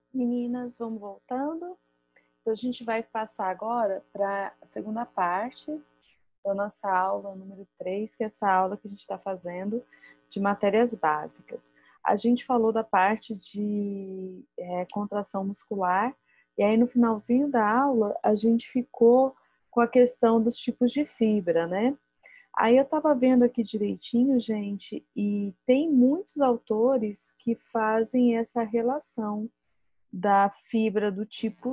Meninas, vamos voltando. Então, a gente vai passar agora para a segunda parte da nossa aula número 3, que é essa aula que a gente está fazendo de matérias básicas. A gente falou da parte de contração muscular, e aí no finalzinho da aula a gente ficou com a questão dos tipos de fibra, né? Aí eu estava vendo aqui direitinho, gente, e tem muitos autores que fazem essa relação da fibra do tipo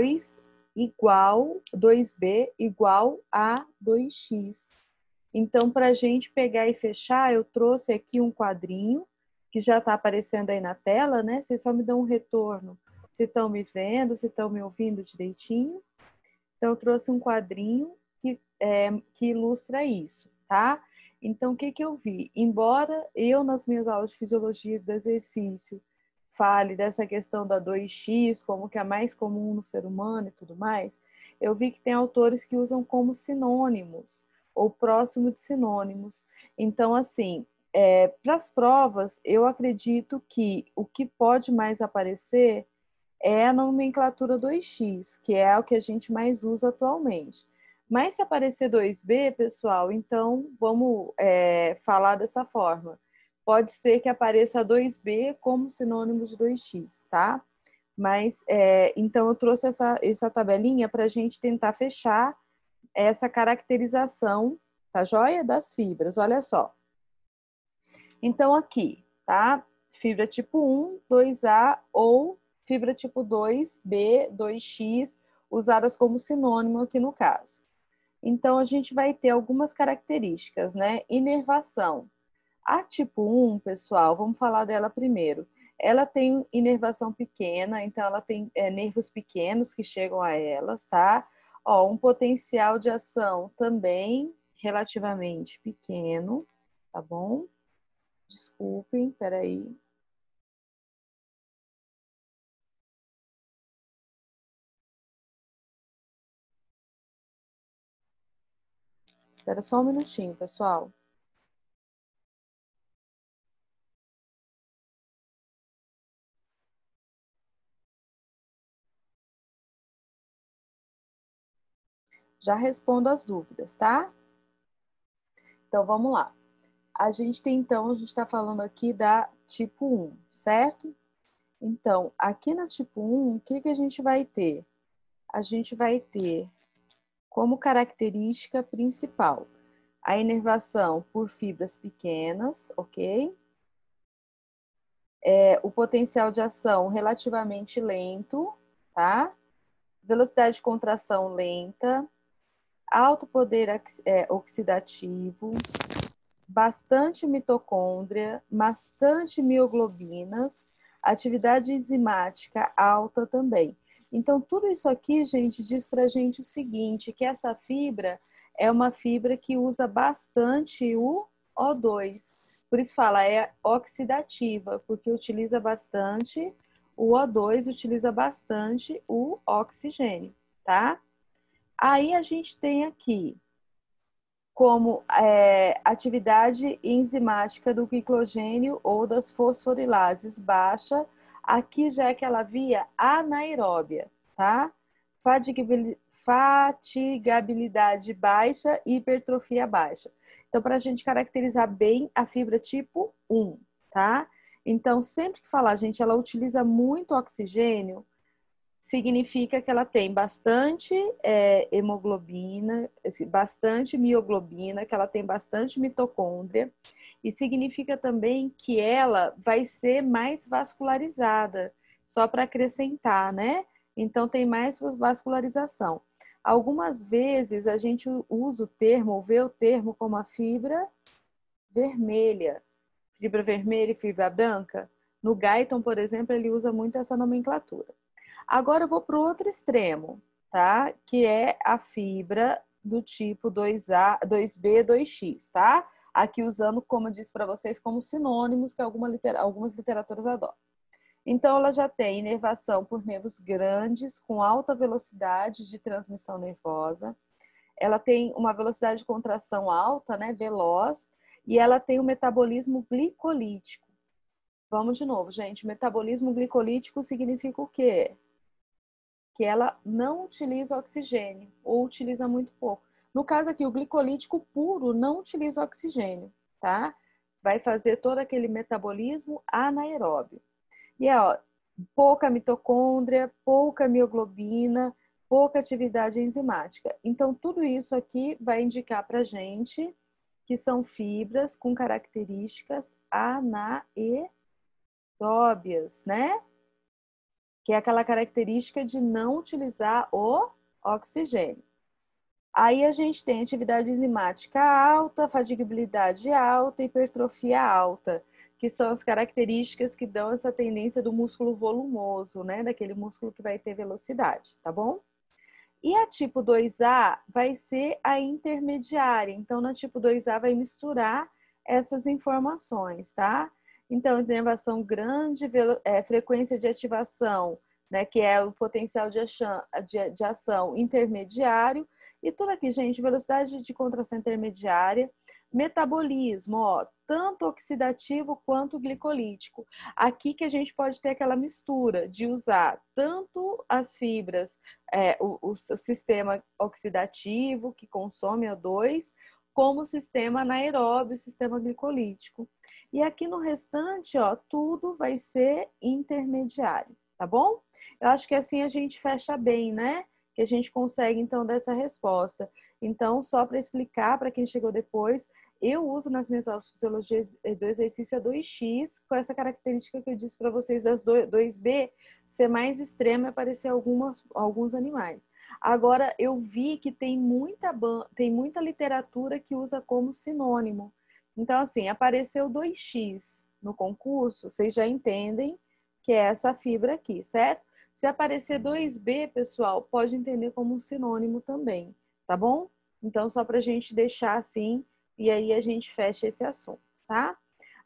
2B igual a 2x. Então, para a gente pegar e fechar, eu trouxe aqui um quadrinho que já está aparecendo aí na tela, né? Vocês só me dão um retorno se estão me vendo, se estão me ouvindo direitinho. Então, eu trouxe um quadrinho que ilustra isso, tá? Então, o que eu vi? Embora eu, nas minhas aulas de fisiologia do exercício, fale dessa questão da 2x, como que é mais comum no ser humano e tudo mais, eu vi que tem autores que usam como sinônimos, ou próximo de sinônimos. Então, assim, para as provas, eu acredito que o que pode mais aparecer é a nomenclatura 2x, que é o que a gente mais usa atualmente. Mas se aparecer 2b, pessoal, então vamos falar dessa forma. Pode ser que apareça 2b como sinônimo de 2x, tá? Mas, então, eu trouxe essa tabelinha para a gente tentar fechar essa caracterização, tá joia? Das fibras, olha só. Então, aqui, tá? Fibra tipo 1, 2A ou fibra tipo 2B, 2X, usadas como sinônimo aqui no caso. Então, a gente vai ter algumas características, né? Inervação. A tipo 1, pessoal, vamos falar dela primeiro. Ela tem inervação pequena, então ela tem nervos pequenos que chegam a elas, tá? Ó, um potencial de ação também relativamente pequeno, tá bom? Desculpem, peraí. Espera só um minutinho, pessoal. Já respondo as dúvidas, tá? Então, vamos lá. A gente está falando aqui da tipo 1, certo? Então, aqui na tipo 1, o que a gente vai ter? A gente vai ter como característica principal a inervação por fibras pequenas, ok? O potencial de ação relativamente lento, tá? Velocidade de contração lenta, alto poder oxidativo, bastante mitocôndria, bastante mioglobinas, atividade enzimática alta também. Então, tudo isso aqui, gente, diz para a gente o seguinte, que essa fibra é uma fibra que usa bastante o O2. Por isso fala, é oxidativa, porque utiliza bastante o O2, utiliza bastante o oxigênio, tá? Aí a gente tem aqui como atividade enzimática do glicogênio ou das fosforilases baixa, aqui já é aquela via anaeróbia, tá? Fatigabilidade baixa e hipertrofia baixa. Então, para a gente caracterizar bem a fibra tipo 1, tá? Então, sempre que falar, gente, ela utiliza muito oxigênio, significa que ela tem bastante hemoglobina, bastante mioglobina, que ela tem bastante mitocôndria, e significa também que ela vai ser mais vascularizada, só para acrescentar, né? Então tem mais vascularização. Algumas vezes a gente usa o termo, ou vê o termo como a fibra vermelha e fibra branca. No Guyton, por exemplo, ele usa muito essa nomenclatura. Agora eu vou para o outro extremo, tá? Que é a fibra do tipo 2A, 2B, 2X, tá? Aqui usando, como eu disse para vocês, como sinônimos que algumas literaturas adotam. Então, ela já tem inervação por nervos grandes, com alta velocidade de transmissão nervosa. Ela tem uma velocidade de contração alta, né, veloz, e ela tem um metabolismo glicolítico. Vamos de novo, gente. Metabolismo glicolítico significa o quê? Que ela não utiliza oxigênio ou utiliza muito pouco. No caso aqui, o glicolítico puro não utiliza oxigênio, tá? Vai fazer todo aquele metabolismo anaeróbio. E ó, pouca mitocôndria, pouca mioglobina, pouca atividade enzimática. Então, tudo isso aqui vai indicar para gente que são fibras com características anaeróbias, né? Que é aquela característica de não utilizar o oxigênio. Aí a gente tem atividade enzimática alta, fatigabilidade alta, hipertrofia alta, que são as características que dão essa tendência do músculo volumoso, né? Daquele músculo que vai ter velocidade, tá bom? E a tipo 2A vai ser a intermediária. Então, na tipo 2A vai misturar essas informações, tá? Então, inervação grande, frequência de ativação, né, que é o potencial de ação intermediário, e tudo aqui, gente, velocidade de contração intermediária, metabolismo, ó, tanto oxidativo quanto glicolítico. Aqui que a gente pode ter aquela mistura de usar tanto as fibras, o sistema oxidativo, que consome O2, como o sistema anaeróbio, o sistema glicolítico. E aqui no restante, ó, tudo vai ser intermediário, tá bom? Eu acho que assim a gente fecha bem, né? Que a gente consegue, então, dar essa resposta. Então, só para explicar para quem chegou depois, eu uso nas minhas aulas de fisiologia do exercício a 2x, com essa característica que eu disse para vocês das 2B, ser mais extrema e aparecer alguns animais. Agora, eu vi que tem muita literatura que usa como sinônimo. Então, assim, apareceu 2x no concurso, vocês já entendem que é essa fibra aqui, certo? Se aparecer 2B, pessoal, pode entender como um sinônimo também, tá bom? Então, só para a gente deixar assim, e aí a gente fecha esse assunto, tá?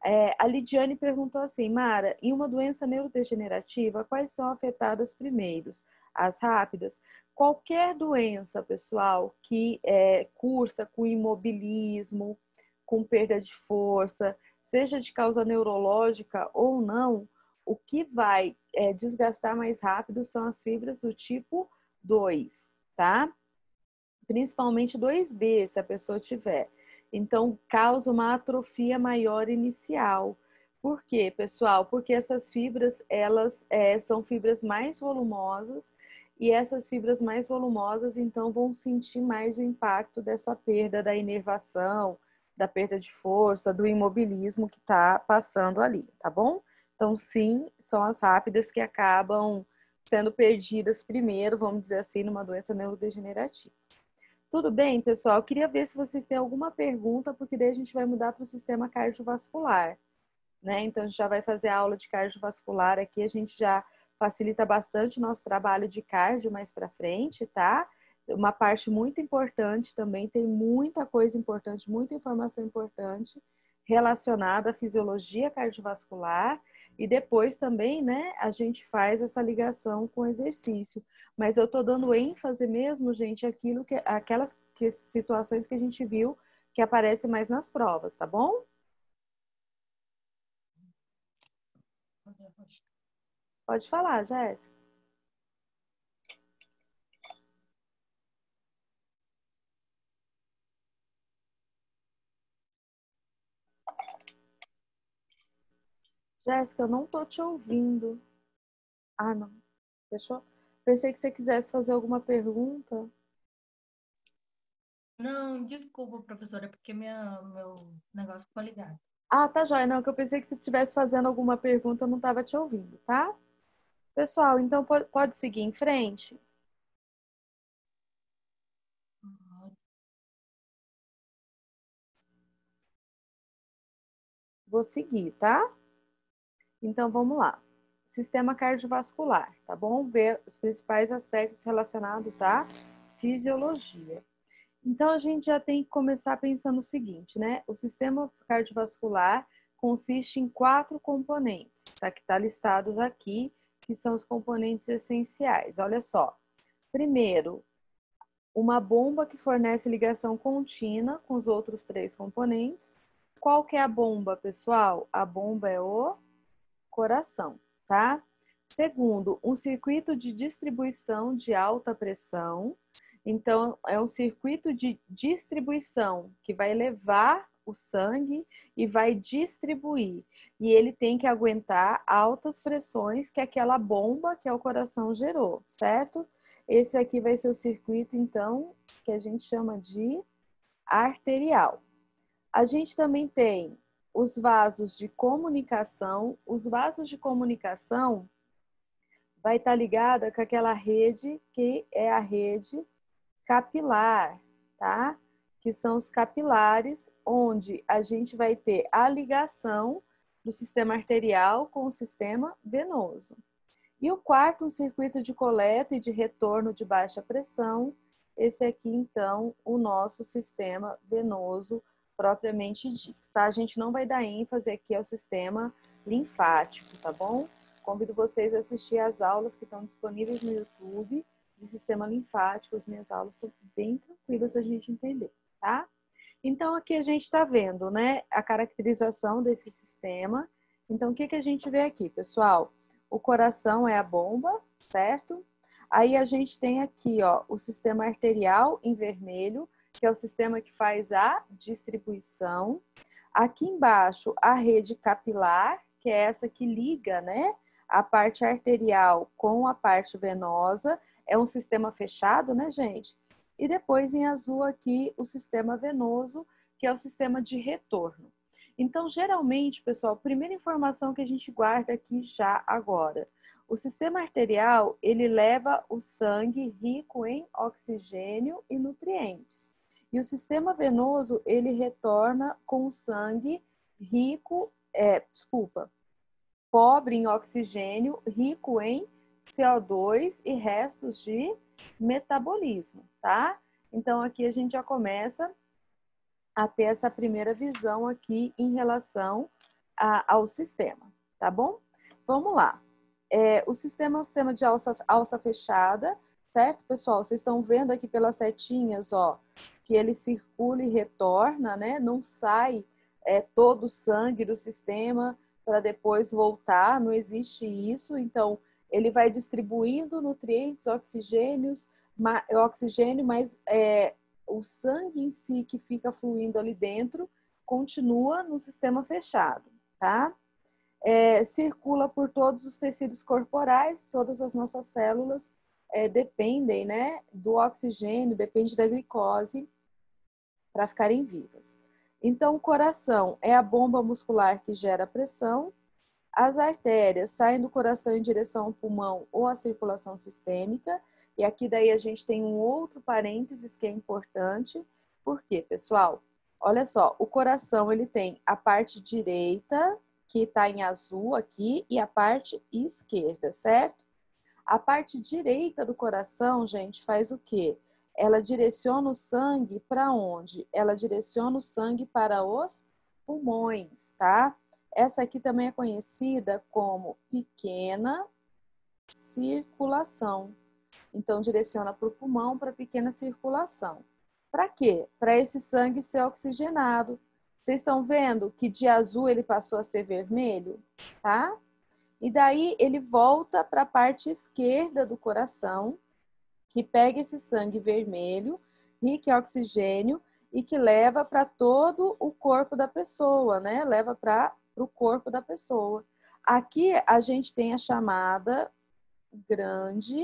A Lidiane perguntou assim, Mara, em uma doença neurodegenerativa, quais são afetadas primeiros? As rápidas? Qualquer doença, pessoal, que cursa com imobilismo, com perda de força, seja de causa neurológica ou não, o que vai desgastar mais rápido são as fibras do tipo 2, tá? Principalmente 2B, se a pessoa tiver. Então, causa uma atrofia maior inicial. Por quê, pessoal? Porque essas fibras, elas são fibras mais volumosas e essas fibras mais volumosas, então, vão sentir mais o impacto dessa perda da inervação, da perda de força, do imobilismo que está passando ali, tá bom? Então, sim, são as rápidas que acabam sendo perdidas primeiro, vamos dizer assim, numa doença neurodegenerativa. Tudo bem, pessoal? Eu queria ver se vocês têm alguma pergunta, porque daí a gente vai mudar para o sistema cardiovascular, né? Então, a gente já vai fazer a aula de cardiovascular aqui, a gente já facilita bastante o nosso trabalho de cardio mais para frente, tá? Uma parte muito importante também, tem muita coisa importante, muita informação importante relacionada à fisiologia cardiovascular e depois também, né, a gente faz essa ligação com o exercício. Mas eu tô dando ênfase mesmo, gente, aquelas situações que a gente viu que aparecem mais nas provas, tá bom? Pode falar, Jéssica. Jéssica, eu não tô te ouvindo. Ah, não. Fechou? Pensei que você quisesse fazer alguma pergunta. Não, desculpa, professora, porque meu negócio ficou ligado. Ah, tá joia. Não, que eu pensei que você estivesse fazendo alguma pergunta, eu não estava te ouvindo, tá? Pessoal, então pode seguir em frente? Vou seguir, tá? Então vamos lá. Sistema cardiovascular, tá bom? Ver os principais aspectos relacionados à fisiologia. Então a gente já tem que começar pensando o seguinte, né? O sistema cardiovascular consiste em 4 componentes, tá? Que tá listados aqui, que são os componentes essenciais. Olha só. Primeiro, uma bomba que fornece ligação contínua com os outros 3 componentes. Qual que é a bomba, pessoal? A bomba é o coração, tá? Segundo, um circuito de distribuição de alta pressão. Então, é um circuito de distribuição que vai levar o sangue e vai distribuir. E ele tem que aguentar altas pressões que aquela bomba que é o coração gerou, certo? Esse aqui vai ser o circuito, então, que a gente chama de arterial. A gente também tem os vasos de comunicação. Os vasos de comunicação vai estar ligada com aquela rede que é a rede capilar, tá? Que são os capilares, onde a gente vai ter a ligação do sistema arterial com o sistema venoso. E o quarto, um circuito de coleta e de retorno de baixa pressão. Esse aqui, então, o nosso sistema venoso propriamente dito, tá? A gente não vai dar ênfase aqui ao sistema linfático, tá bom? Convido vocês a assistir às aulas que estão disponíveis no YouTube de sistema linfático. As minhas aulas são bem tranquilas da gente entender, tá? Então, aqui a gente está vendo, né, a caracterização desse sistema. Então, o que a gente vê aqui, pessoal? O coração é a bomba, certo? Aí a gente tem aqui, ó, o sistema arterial em vermelho, que é o sistema que faz a distribuição. Aqui embaixo, a rede capilar, que é essa que liga, né, a parte arterial com a parte venosa. É um sistema fechado, né, gente? E depois, em azul aqui, o sistema venoso, que é o sistema de retorno. Então, geralmente, pessoal, a primeira informação que a gente guarda aqui já agora. O sistema arterial, ele leva o sangue rico em oxigênio e nutrientes. E o sistema venoso, ele retorna com o sangue rico, pobre em oxigênio, rico em CO2 e restos de metabolismo, tá? Então, aqui a gente já começa a ter essa primeira visão aqui em relação ao sistema, tá bom? Vamos lá. O sistema é um sistema de alça fechada, certo, pessoal? Vocês estão vendo aqui pelas setinhas, ó, que ele circula e retorna, né? Não sai todo o sangue do sistema para depois voltar, não existe isso. Então, ele vai distribuindo nutrientes, oxigênio, mas o sangue em si que fica fluindo ali dentro continua no sistema fechado, tá? Circula por todos os tecidos corporais, todas as nossas células dependem, né, do oxigênio, depende da glicose para ficarem vivas. Então, o coração é a bomba muscular que gera pressão. As artérias saem do coração em direção ao pulmão ou à circulação sistêmica. E aqui daí a gente tem um outro parênteses que é importante. Por quê, pessoal? Olha só, o coração ele tem a parte direita, que está em azul aqui, e a parte esquerda, certo? A parte direita do coração, gente, faz o quê? Ela direciona o sangue para onde? Ela direciona o sangue para os pulmões, tá? Essa aqui também é conhecida como pequena circulação. Então, direciona para o pulmão, para a pequena circulação. Para quê? Para esse sangue ser oxigenado. Vocês estão vendo que de azul ele passou a ser vermelho, tá? E daí ele volta para a parte esquerda do coração, que pega esse sangue vermelho, rico em oxigênio, e que leva para todo o corpo da pessoa, né? Leva para o corpo da pessoa. Aqui a gente tem a chamada grande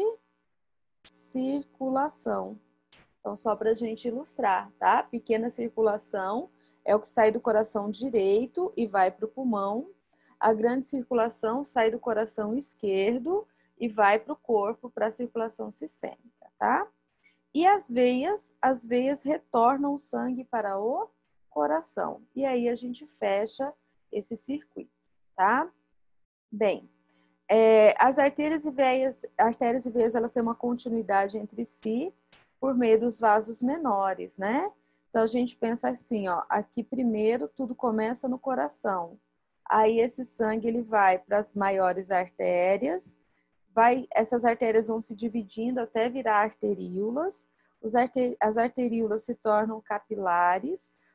circulação. Então, só para a gente ilustrar, tá? Pequena circulação é o que sai do coração direito e vai para o pulmão. A grande circulação sai do coração esquerdo e vai para o corpo, para a circulação sistêmica, tá? E as veias retornam o sangue para o coração. E aí a gente fecha esse circuito, tá? Bem, as artérias e veias, elas têm uma continuidade entre si por meio dos vasos menores, né? Então a gente pensa assim, ó, aqui primeiro tudo começa no coração. Aí esse sangue ele vai para as maiores artérias, essas artérias vão se dividindo até virar arteríolas. As arteríolas se tornam capilares.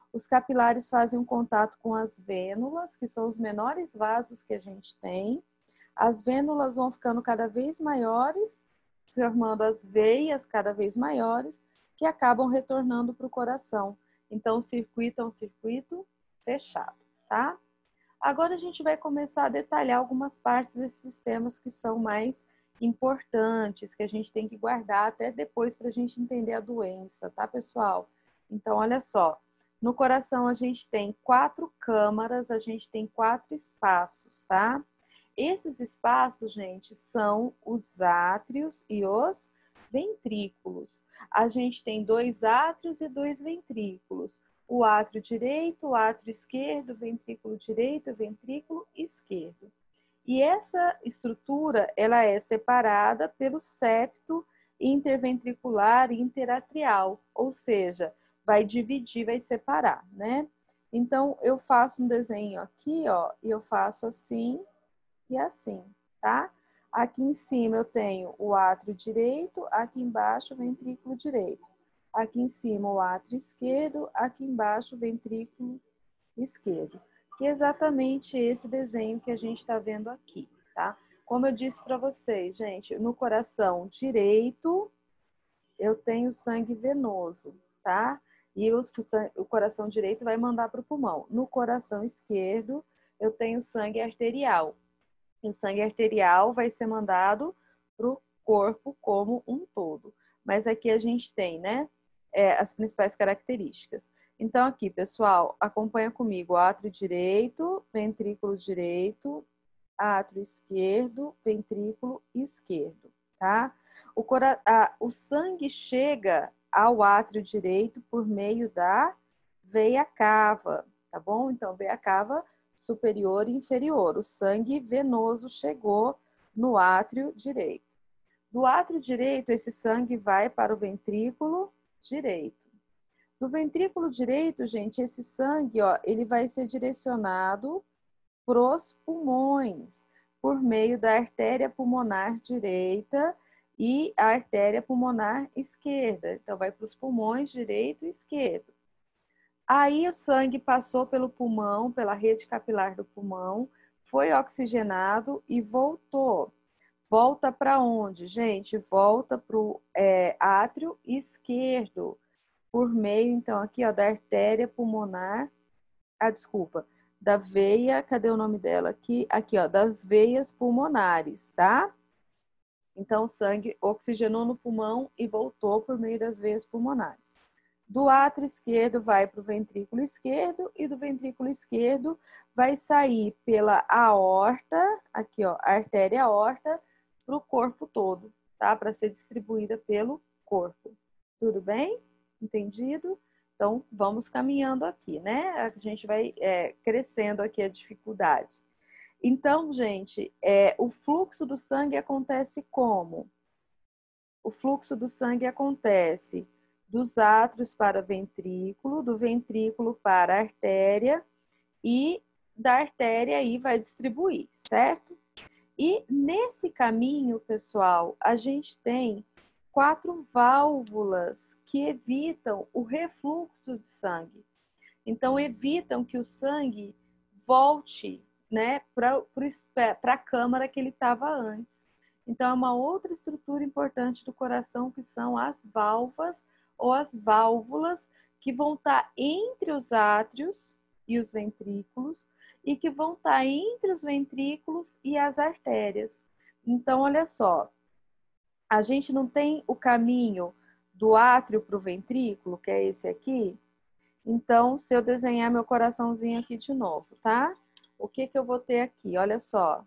Os capilares fazem um contato com as vênulas, que são os menores vasos que a gente tem. As vênulas vão ficando cada vez maiores, formando as veias cada vez maiores, que acabam retornando para o coração. Então, o circuito é um circuito fechado, tá? Agora a gente vai começar a detalhar algumas partes desses sistemas que são mais importantes, que a gente tem que guardar até depois para a gente entender a doença, tá, pessoal? Então, olha só, no coração a gente tem 4 câmaras, a gente tem 4 espaços, tá? Esses espaços, gente, são os átrios e os ventrículos. A gente tem 2 átrios e 2 ventrículos. O átrio direito, o átrio esquerdo, ventrículo direito, ventrículo esquerdo. E essa estrutura, ela é separada pelo septo interventricular e interatrial, ou seja, vai dividir, vai separar, né? Então, eu faço um desenho aqui, ó, e eu faço assim e assim, tá? Aqui em cima eu tenho o átrio direito, aqui embaixo o ventrículo direito. Aqui em cima o átrio esquerdo, aqui embaixo o ventrículo esquerdo. Que é exatamente esse desenho que a gente está vendo aqui, tá? Como eu disse para vocês, gente, no coração direito eu tenho sangue venoso, tá? E o coração direito vai mandar para o pulmão. No coração esquerdo eu tenho sangue arterial. E o sangue arterial vai ser mandado para o corpo como um todo. Mas aqui a gente tem, né, as principais características. Então aqui, pessoal, acompanha comigo. Átrio direito, ventrículo direito, átrio esquerdo, ventrículo esquerdo, tá? O sangue chega ao átrio direito por meio da veia cava, tá bom? Então, veia cava superior e inferior. O sangue venoso chegou no átrio direito. Do átrio direito, esse sangue vai para o ventrículo direito. Do ventrículo direito, gente, esse sangue, ó, ele vai ser direcionado para os pulmões, por meio da artéria pulmonar direita e a artéria pulmonar esquerda. Então, vai para os pulmões direito e esquerdo. Aí o sangue passou pelo pulmão, pela rede capilar do pulmão, foi oxigenado e voltou. Volta para onde, gente? Volta para o átrio esquerdo, por meio, então, aqui, ó, da artéria pulmonar, da veia, cadê o nome dela aqui? Aqui, ó, das veias pulmonares, tá? Então, o sangue oxigenou no pulmão e voltou por meio das veias pulmonares. Do átrio esquerdo vai para o ventrículo esquerdo e do ventrículo esquerdo vai sair pela aorta, aqui ó, a artéria aorta, para o corpo todo, tá? Para ser distribuída pelo corpo. Tudo bem? Entendido? Então, vamos caminhando aqui, né? A gente vai crescendo aqui a dificuldade. Então, gente, o fluxo do sangue acontece como? O fluxo do sangue acontece dos átrios para o ventrículo, do ventrículo para a artéria e da artéria aí vai distribuir, certo? E nesse caminho, pessoal, a gente tem 4 válvulas que evitam o refluxo de sangue. Então, evitam que o sangue volte, né, para a câmara que ele estava antes. Então, é uma outra estrutura importante do coração, que são as válvulas ou as válvulas que vão estar entre os átrios e os ventrículos e que vão estar entre os ventrículos e as artérias. Então, olha só, a gente não tem o caminho do átrio para o ventrículo, que é esse aqui. Então, se eu desenhar meu coraçãozinho aqui de novo, tá? O que eu vou ter aqui? Olha só.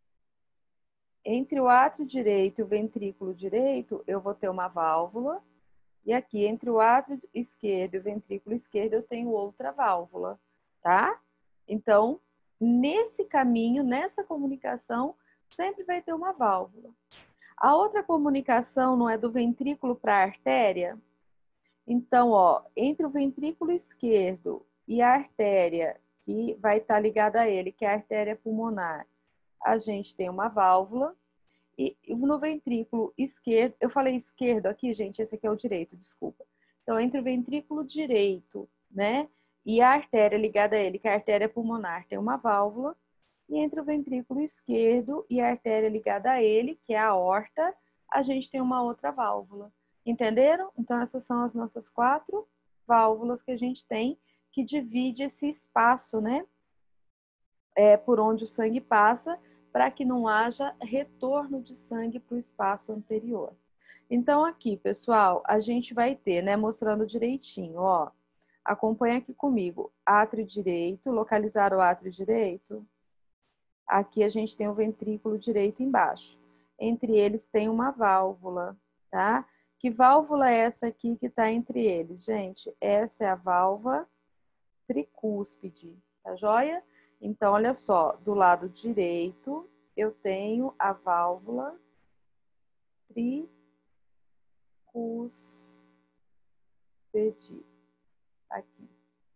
Entre o átrio direito e o ventrículo direito, eu vou ter uma válvula. E aqui, entre o átrio esquerdo e o ventrículo esquerdo, eu tenho outra válvula, tá? Então, nesse caminho, nessa comunicação, sempre vai ter uma válvula. A outra comunicação não é do ventrículo para a artéria? Então, ó, entre o ventrículo esquerdo e a artéria que vai estar ligada a ele, que é a artéria pulmonar, a gente tem uma válvula. E no ventrículo esquerdo, eu falei esquerdo aqui, gente, esse aqui é o direito, desculpa. Então, entre o ventrículo direito, né, E a artéria ligada a ele, que é a artéria pulmonar, tem uma válvula. E entre o ventrículo esquerdo e a artéria ligada a ele, que é a aorta, a gente tem uma outra válvula. Entenderam? Então, essas são as nossas 4 válvulas que a gente tem, que divide esse espaço, né? Por onde o sangue passa, para que não haja retorno de sangue para o espaço anterior. Então, aqui, pessoal, a gente vai ter, né, mostrando direitinho, ó. Acompanha aqui comigo. Átrio direito, localizar o átrio direito. Aqui a gente tem o ventrículo direito embaixo. Entre eles tem uma válvula, tá? Que válvula é essa aqui que está entre eles, gente? Essa é a válvula tricúspide, tá joia? Então, olha só, do lado direito eu tenho a válvula tricúspide. Aqui.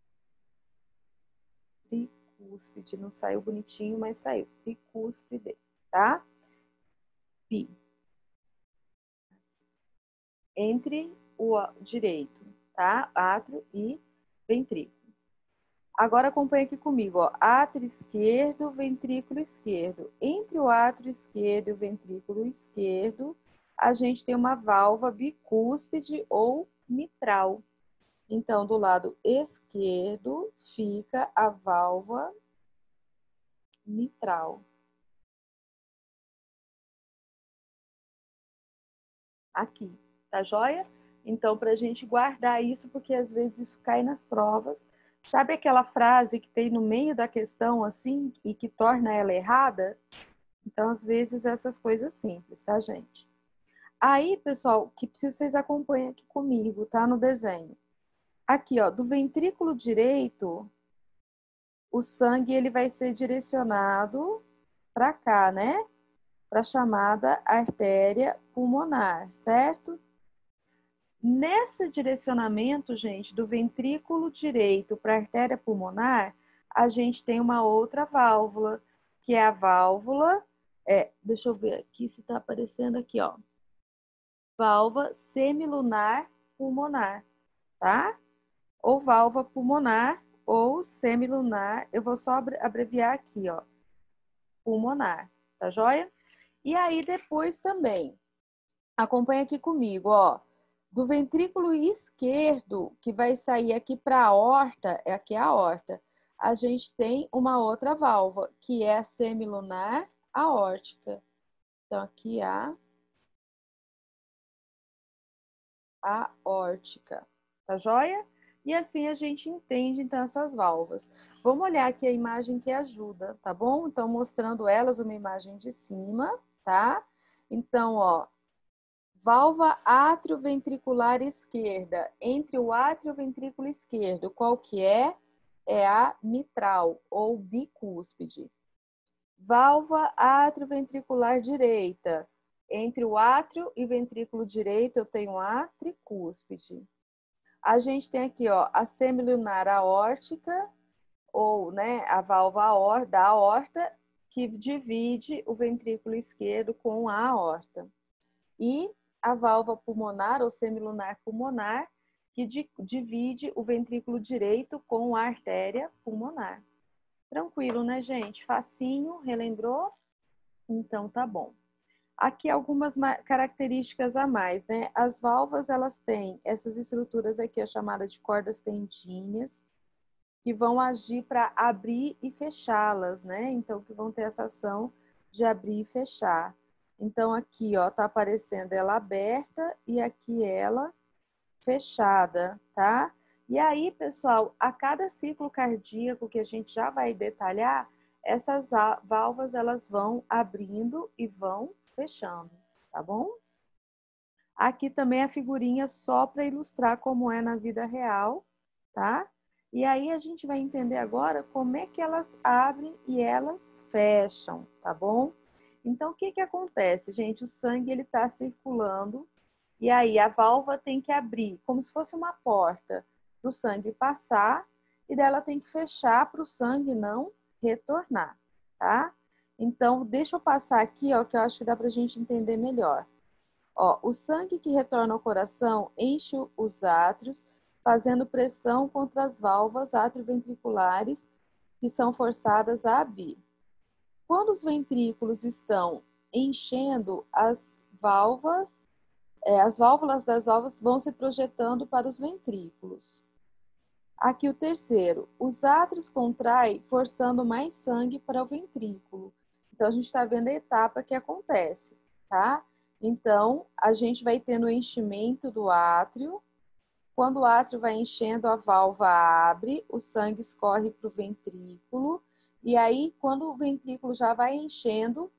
Tricúspide, não saiu bonitinho, mas saiu. Tricúspide, tá? Pi. Entre o direito, tá? Átrio e ventrículo. Agora acompanha aqui comigo, ó. Átrio esquerdo, ventrículo esquerdo. Entre o átrio esquerdo e o ventrículo esquerdo, a gente tem uma válvula bicúspide ou mitral. Então, do lado esquerdo fica a válvula mitral. Aqui, tá joia? Então, para a gente guardar isso, porque às vezes isso cai nas provas. Sabe aquela frase que tem no meio da questão, assim, e que torna ela errada? Então, às vezes, essas coisas simples, tá, gente? Aí, pessoal, que preciso vocês acompanhem aqui comigo, tá? No desenho. Aqui, ó, do ventrículo direito, o sangue ele vai ser direcionado para cá, né? Para a chamada artéria pulmonar, certo? Nesse direcionamento, gente, do ventrículo direito para a artéria pulmonar, a gente tem uma outra válvula, que é a válvula, deixa eu ver aqui se está aparecendo aqui, ó. Válvula semilunar pulmonar, tá? Ou válvula pulmonar ou semilunar, eu vou só abreviar aqui, ó, pulmonar, tá joia? E aí depois também, acompanha aqui comigo, ó. Do ventrículo esquerdo, que vai sair aqui para a aorta, aqui é a aorta, a gente tem uma outra válvula, que é a semilunar aórtica. Então, aqui a aórtica, tá joia? E assim a gente entende, então, essas válvulas. Vamos olhar aqui a imagem que ajuda, tá bom? Então, mostrando elas, uma imagem de cima, tá? Então, ó, válvula atrioventricular esquerda. Entre o átrio e o ventrículo esquerdo, qual que é? É a mitral ou bicúspide. Válvula atrioventricular direita. Entre o átrio e ventrículo direito, eu tenho a tricúspide. A gente tem aqui, ó, a semilunar aórtica, ou, né, a válvula da aorta, que divide o ventrículo esquerdo com a aorta. E a válvula pulmonar ou semilunar pulmonar, que divide o ventrículo direito com a artéria pulmonar. Tranquilo, né, gente? Facinho, relembrou? Então, tá bom. Aqui algumas características a mais, né? As válvulas, elas têm essas estruturas aqui, chamadas de cordas tendíneas, que vão agir para abrir e fechá-las, né? Então, que vão ter essa ação de abrir e fechar. Então, aqui, ó, tá aparecendo ela aberta e aqui ela fechada, tá? E aí, pessoal, a cada ciclo cardíaco que a gente já vai detalhar, essas válvulas, elas vão abrindo e vão fechando, tá bom? Aqui também a figurinha só para ilustrar como é na vida real, tá? E aí a gente vai entender agora como é que elas abrem e elas fecham, tá bom? Então, o que que acontece, gente? O sangue, ele tá circulando e aí a válvula tem que abrir, como se fosse uma porta, para o sangue passar e dela tem que fechar para o sangue não retornar, tá? Então, deixa eu passar aqui, ó, que eu acho que dá pra gente entender melhor. Ó, o sangue que retorna ao coração enche os átrios, fazendo pressão contra as válvulas atrioventriculares que são forçadas a abrir. Quando os ventrículos estão enchendo, as válvulas das válvulas vão se projetando para os ventrículos. Aqui o terceiro, os átrios contraem, forçando mais sangue para o ventrículo. Então, a gente está vendo a etapa que acontece, tá? Então, a gente vai tendo o enchimento do átrio. Quando o átrio vai enchendo, a válvula abre, o sangue escorre para o ventrículo. E aí, quando o ventrículo já vai enchendo,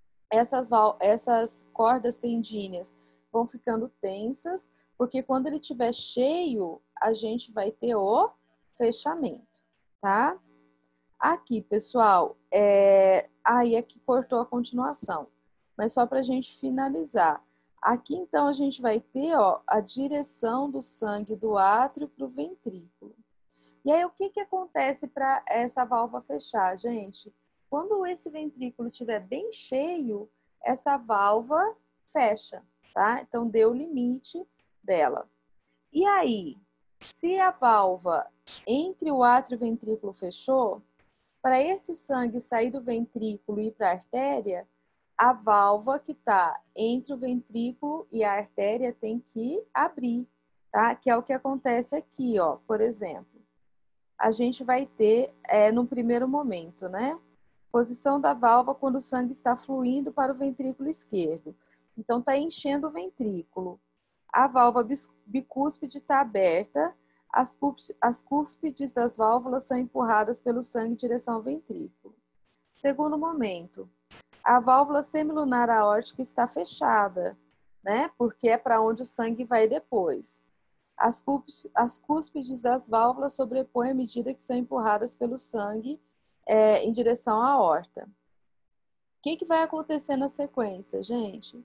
essas cordas tendíneas vão ficando tensas, porque quando ele estiver cheio, a gente vai ter o fechamento, tá? Aqui, pessoal, aqui cortou a continuação, mas só para a gente finalizar. Aqui, então, a gente vai ter, ó, a direção do sangue do átrio para o ventrículo. E aí, o que acontece para essa válvula fechar, gente? Quando esse ventrículo estiver bem cheio, essa válvula fecha, tá? Então, deu o limite dela. E aí, se a válvula entre o átrio e o ventrículo fechou, para esse sangue sair do ventrículo e ir para a artéria, a válvula que está entre o ventrículo e a artéria tem que abrir, tá? Que é o que acontece aqui, ó. Por exemplo, a gente vai ter, no primeiro momento, né? Posição da válvula quando o sangue está fluindo para o ventrículo esquerdo. Então, está enchendo o ventrículo. A válvula bicúspide está aberta, as cúspides das válvulas são empurradas pelo sangue em direção ao ventrículo. Segundo momento, a válvula semilunar aórtica está fechada, né? Porque é para onde o sangue vai depois. As cúspides das válvulas sobrepõem à medida que são empurradas pelo sangue em direção à aorta. O que vai acontecer na sequência, gente?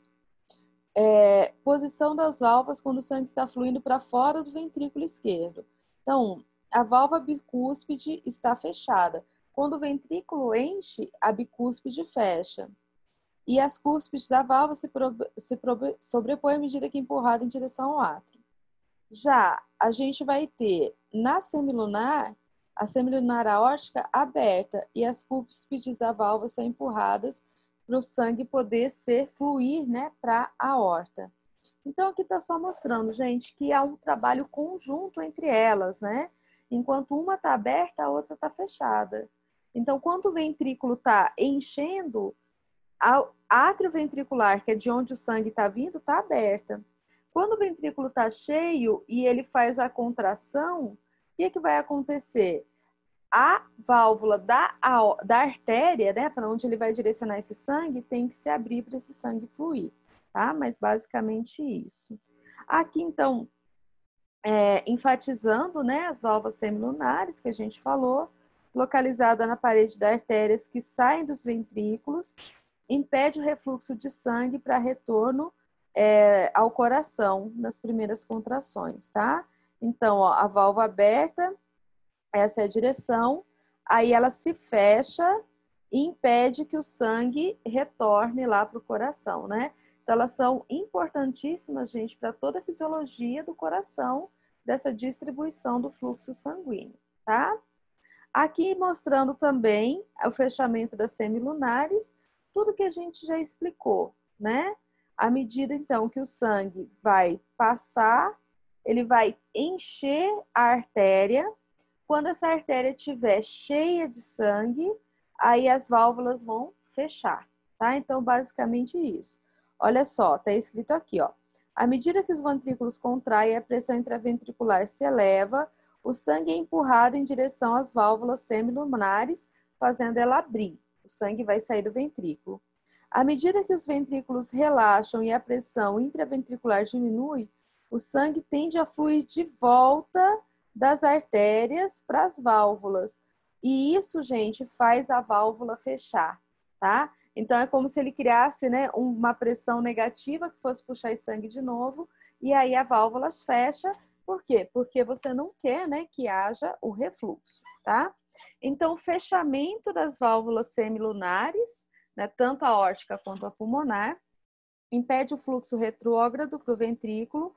Posição das válvulas quando o sangue está fluindo para fora do ventrículo esquerdo. Então, a válvula bicúspide está fechada. Quando o ventrículo enche, a bicúspide fecha. E as cúspides da válvula se sobrepõem à medida que é empurrada em direção ao átrio. Já a gente vai ter na semilunar, a semilunar aórtica aberta e as cúspides da válvula são empurradas para o sangue poder fluir, né, para a aorta. Então, aqui está só mostrando, gente, que há um trabalho conjunto entre elas, né? Enquanto uma está aberta, a outra está fechada. Então, quando o ventrículo está enchendo, a átrio ventricular, que é de onde o sangue está vindo, está aberta. Quando o ventrículo está cheio e ele faz a contração, o que vai acontecer? A válvula da artéria, né, para onde ele vai direcionar esse sangue, tem que se abrir para esse sangue fluir, tá? Mas basicamente isso. Aqui, então, enfatizando, né, as válvulas semilunares que a gente falou, localizada na parede das artérias que saem dos ventrículos, impede o refluxo de sangue para retorno ao coração nas primeiras contrações, tá? Então, ó, a válvula aberta, essa é a direção, aí ela se fecha e impede que o sangue retorne lá para o coração, né? Então, elas são importantíssimas, gente, para toda a fisiologia do coração, dessa distribuição do fluxo sanguíneo, tá? Aqui mostrando também o fechamento das semilunares, tudo que a gente já explicou, né? À medida, então, que o sangue vai passar, ele vai encher a artéria. Quando essa artéria estiver cheia de sangue, aí as válvulas vão fechar, tá? Então, basicamente isso. Olha só, tá escrito aqui, ó. À medida que os ventrículos contraem, a pressão intraventricular se eleva, o sangue é empurrado em direção às válvulas semilunares, fazendo ela abrir. O sangue vai sair do ventrículo. À medida que os ventrículos relaxam e a pressão intraventricular diminui, o sangue tende a fluir de volta das artérias para as válvulas. E isso, gente, faz a válvula fechar, tá? Então, é como se ele criasse, né, uma pressão negativa que fosse puxar esse sangue de novo, e aí a válvula fecha. Por quê? Porque você não quer, né, que haja o refluxo, tá? Então, o fechamento das válvulas semilunares, né, tanto a aórtica quanto a pulmonar, impede o fluxo retrógrado para o ventrículo,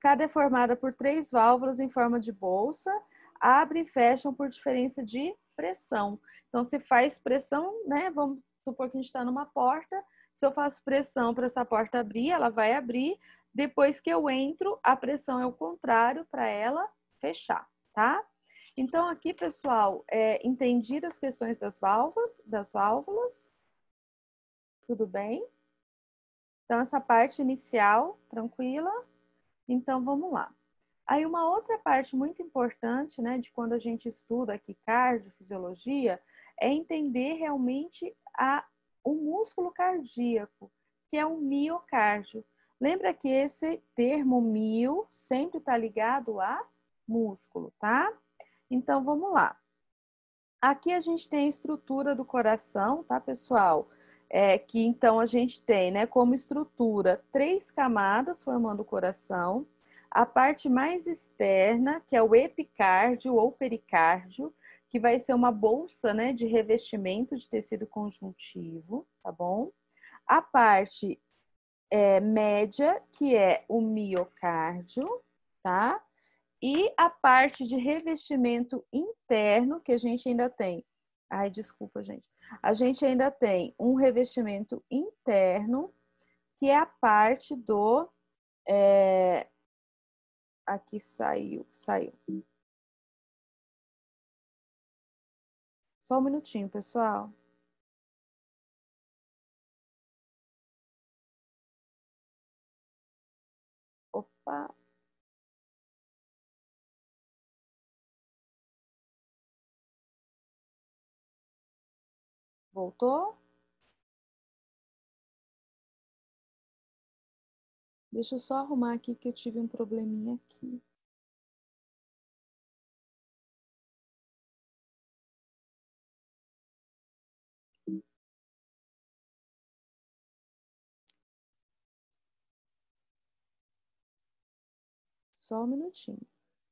Cada é formada por 3 válvulas em forma de bolsa, abrem e fecham por diferença de pressão. Então, se faz pressão, né? Vamos supor que a gente está numa porta. Se eu faço pressão para essa porta abrir, ela vai abrir. Depois que eu entro, a pressão é o contrário para ela fechar, tá? Então, aqui, pessoal, entendidas as questões das válvulas. Tudo bem? Então, essa parte inicial, tranquila? Então, vamos lá. Aí, uma outra parte muito importante, né, de quando a gente estuda aqui cardiofisiologia, é entender realmente o músculo cardíaco, que é o miocárdio. Lembra que esse termo mio sempre está ligado a músculo, tá? Então, vamos lá. Aqui a gente tem a estrutura do coração, tá, pessoal? Que então a gente tem, né, como estrutura 3 camadas formando o coração. A parte mais externa, que é o epicárdio ou pericárdio, que vai ser uma bolsa, né, de revestimento de tecido conjuntivo, tá bom? A parte média, que é o miocárdio, tá? E a parte de revestimento interno, que a gente ainda tem. Ai, desculpa, gente. A gente ainda tem um revestimento interno, que é a parte do. Aqui saiu. Só um minutinho, pessoal. Opa, voltou? Deixa eu só arrumar aqui que eu tive um probleminha aqui. Só um minutinho.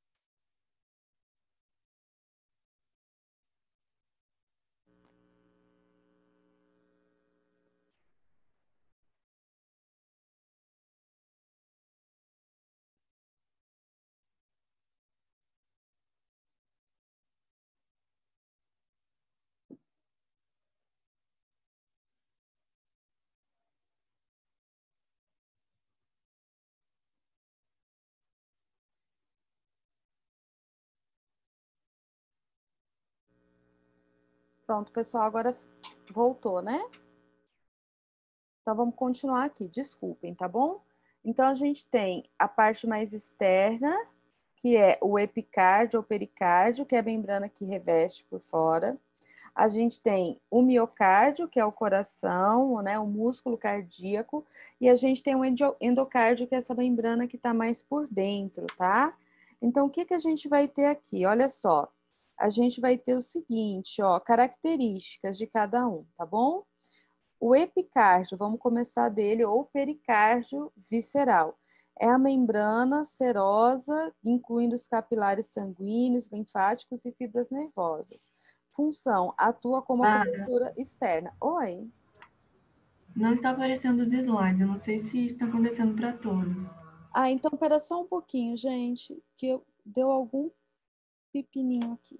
Pronto, pessoal, agora voltou, né? Então, vamos continuar aqui, desculpem, tá bom? Então, a gente tem a parte mais externa, que é o epicárdio ou pericárdio, que é a membrana que reveste por fora. A gente tem o miocárdio, que é o coração, né, o músculo cardíaco, e a gente tem o endocárdio, que é essa membrana que está mais por dentro, tá? Então, o que que a gente vai ter aqui? Olha só, a gente vai ter o seguinte, ó, características de cada um, tá bom? O epicárdio, vamos começar dele, ou pericárdio visceral. É a membrana serosa, incluindo os capilares sanguíneos, linfáticos e fibras nervosas. Função, atua como a cobertura externa. Oi? Não está aparecendo os slides, eu não sei se isso está acontecendo para todos. Ah, então pera só um pouquinho, gente, que deu algum pepininho aqui.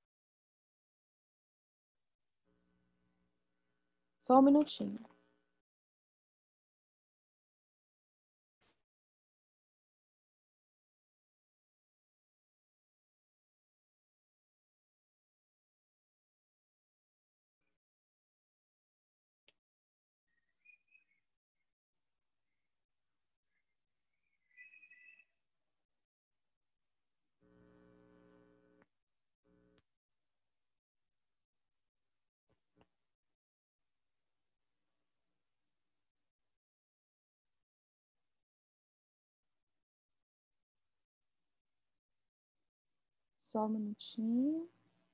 Só um minutinho. Só um minutinho.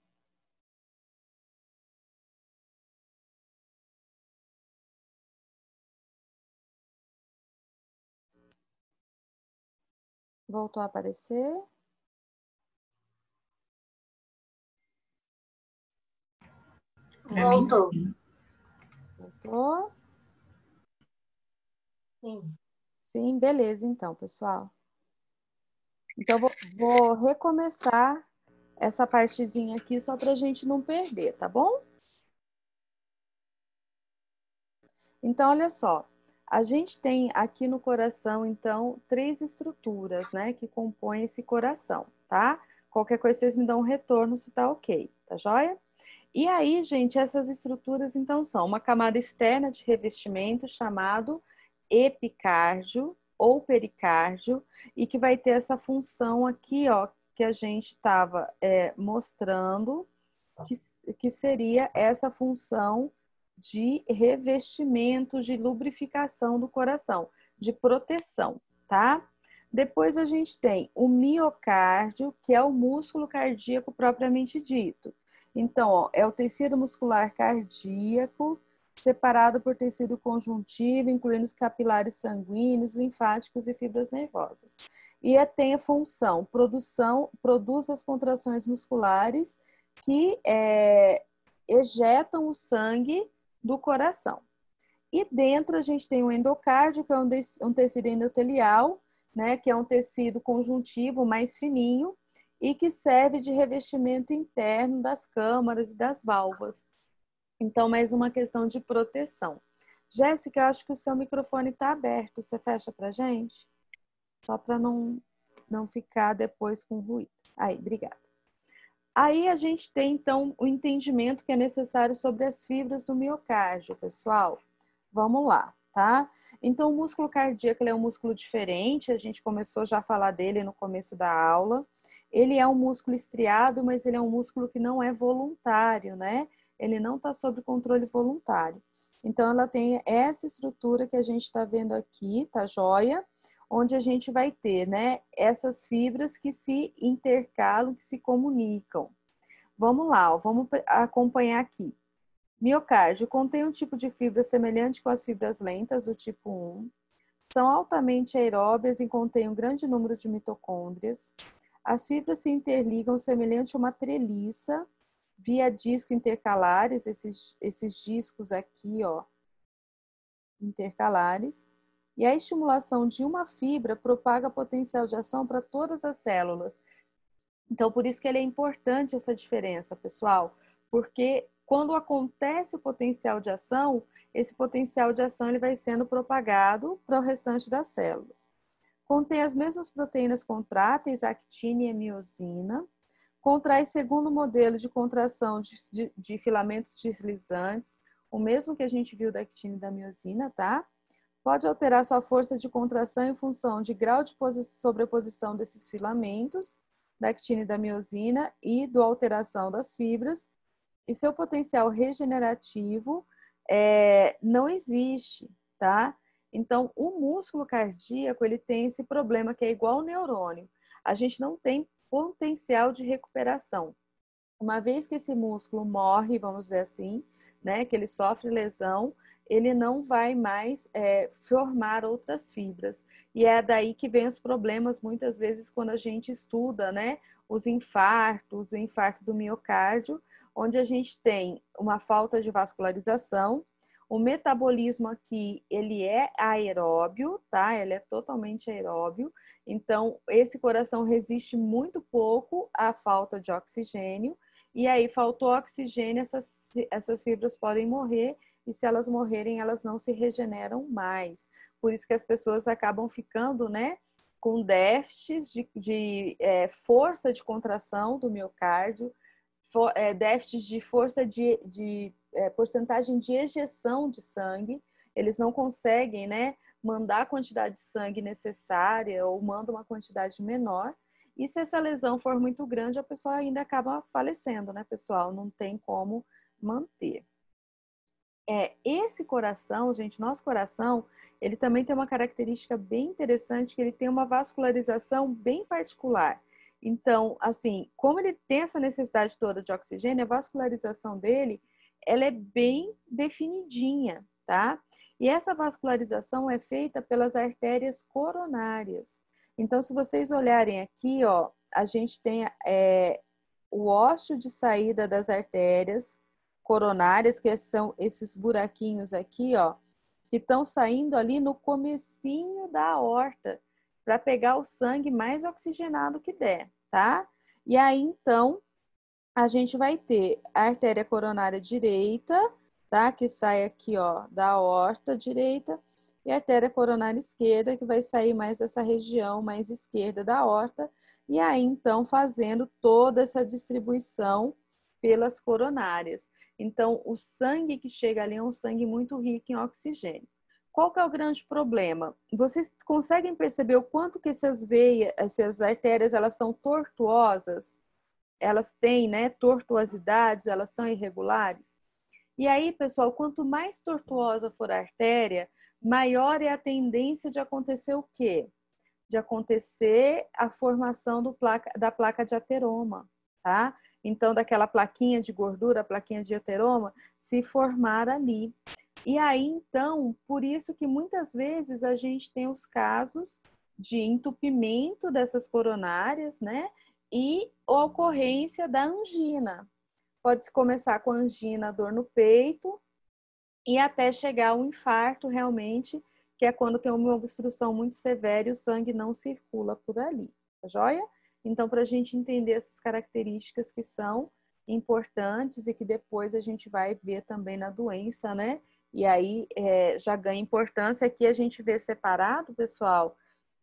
Voltou a aparecer? Voltou. Voltou? Sim. Sim, beleza então, pessoal. Então, vou recomeçar essa partezinha aqui só para a gente não perder, tá bom? Então, olha só. A gente tem aqui no coração, então, 3 estruturas, né, que compõem esse coração, tá? Qualquer coisa vocês me dão um retorno se tá ok, tá joia? E aí, gente, essas estruturas, então, são uma camada externa de revestimento chamado epicárdio ou pericárdio, e que vai ter essa função aqui, ó, que a gente estava mostrando, que seria essa função de revestimento, de lubrificação do coração, de proteção, tá? Depois a gente tem o miocárdio, que é o músculo cardíaco propriamente dito. Então, ó, é o tecido muscular cardíaco, separado por tecido conjuntivo, incluindo os capilares sanguíneos, linfáticos e fibras nervosas. E tem a função, produz as contrações musculares que ejetam o sangue do coração. E dentro a gente tem o endocárdio, que é um tecido endotelial, né, que é um tecido conjuntivo mais fininho e que serve de revestimento interno das câmaras e das válvulas. Então, mais uma questão de proteção. Jéssica, eu acho que o seu microfone está aberto. Você fecha para a gente? Só para não ficar depois com ruído. Aí, obrigada. Aí a gente tem, então, o entendimento que é necessário sobre as fibras do miocárdio, pessoal. Vamos lá, tá? Então, o músculo cardíaco ele é um músculo diferente, a gente começou já a falar dele no começo da aula. Ele é um músculo estriado, mas ele é um músculo que não é voluntário, né? Ele não está sob controle voluntário. Então, ela tem essa estrutura que a gente está vendo aqui, tá joia? Onde a gente vai ter, né, essas fibras que se intercalam, que se comunicam. Vamos lá, ó, vamos acompanhar aqui. Miocárdio contém um tipo de fibra semelhante com as fibras lentas do tipo 1. São altamente aeróbias e contêm um grande número de mitocôndrias. As fibras se interligam semelhante a uma treliça via disco intercalares, esses discos aqui, ó, intercalares. E a estimulação de uma fibra propaga potencial de ação para todas as células. Então, por isso que ele é importante essa diferença, pessoal, porque quando acontece o potencial de ação, esse potencial de ação ele vai sendo propagado para o restante das células. Contém as mesmas proteínas contráteis, actina e a miosina. Contrai segundo o modelo de contração de filamentos deslizantes, o mesmo que a gente viu da actina e da miosina, tá? Pode alterar sua força de contração em função de grau de sobreposição desses filamentos, da actina e da miosina e da alteração das fibras. E seu potencial regenerativo não existe, tá? Então, o músculo cardíaco, ele tem esse problema que é igual ao neurônio. A gente não tem potencial de recuperação. Uma vez que esse músculo morre, vamos dizer assim, né, que ele sofre lesão, ele não vai mais formar outras fibras. E é daí que vem os problemas, muitas vezes, quando a gente estuda, né, os infartos, o infarto do miocárdio, onde a gente tem uma falta de vascularização. O metabolismo aqui, ele é aeróbio, tá? Ele é totalmente aeróbio. Então, esse coração resiste muito pouco à falta de oxigênio. E aí, faltou oxigênio, essas fibras podem morrer, e se elas morrerem, elas não se regeneram mais. Por isso que as pessoas acabam ficando, né, com déficits de força de contração do miocárdio, déficit de força de porcentagem de ejeção de sangue, eles não conseguem, né, mandar a quantidade de sangue necessária ou mandam uma quantidade menor. E se essa lesão for muito grande, a pessoa ainda acaba falecendo, né, pessoal? Não tem como manter. Esse coração, gente, nosso coração, ele também tem uma característica bem interessante, que ele tem uma vascularização bem particular. Então, assim, como ele tem essa necessidade toda de oxigênio, a vascularização dele, ela é bem definidinha, tá? E essa vascularização é feita pelas artérias coronárias. Então, se vocês olharem aqui, ó, a gente tem o ósseo de saída das artérias coronárias, que são esses buraquinhos aqui, ó, que estão saindo ali no comecinho da aorta. para pegar o sangue mais oxigenado que der, tá? E aí, então, a gente vai ter a artéria coronária direita, tá? Que sai aqui, ó, da aorta direita, e a artéria coronária esquerda, que vai sair mais dessa região mais esquerda da aorta, e aí, então, fazendo toda essa distribuição pelas coronárias. Então, o sangue que chega ali é um sangue muito rico em oxigênio. Qual que é o grande problema? Vocês conseguem perceber o quanto que essas veias, essas artérias, elas são tortuosas? Elas têm, né, tortuosidades, elas são irregulares? E aí, pessoal, quanto mais tortuosa for a artéria, maior é a tendência de acontecer o quê? De acontecer a formação da placa de ateroma, tá? Então, daquela plaquinha de gordura, a plaquinha de ateroma, se formar ali. E aí, então, por isso que muitas vezes a gente tem os casos de entupimento dessas coronárias, né? E a ocorrência da angina. Pode começar com angina, dor no peito, e até chegar ao infarto realmente, que é quando tem uma obstrução muito severa e o sangue não circula por ali, tá joia? Então, para a gente entender essas características que são importantes e que depois a gente vai ver também na doença, né? E aí já ganha importância. Aqui a gente vê separado, pessoal,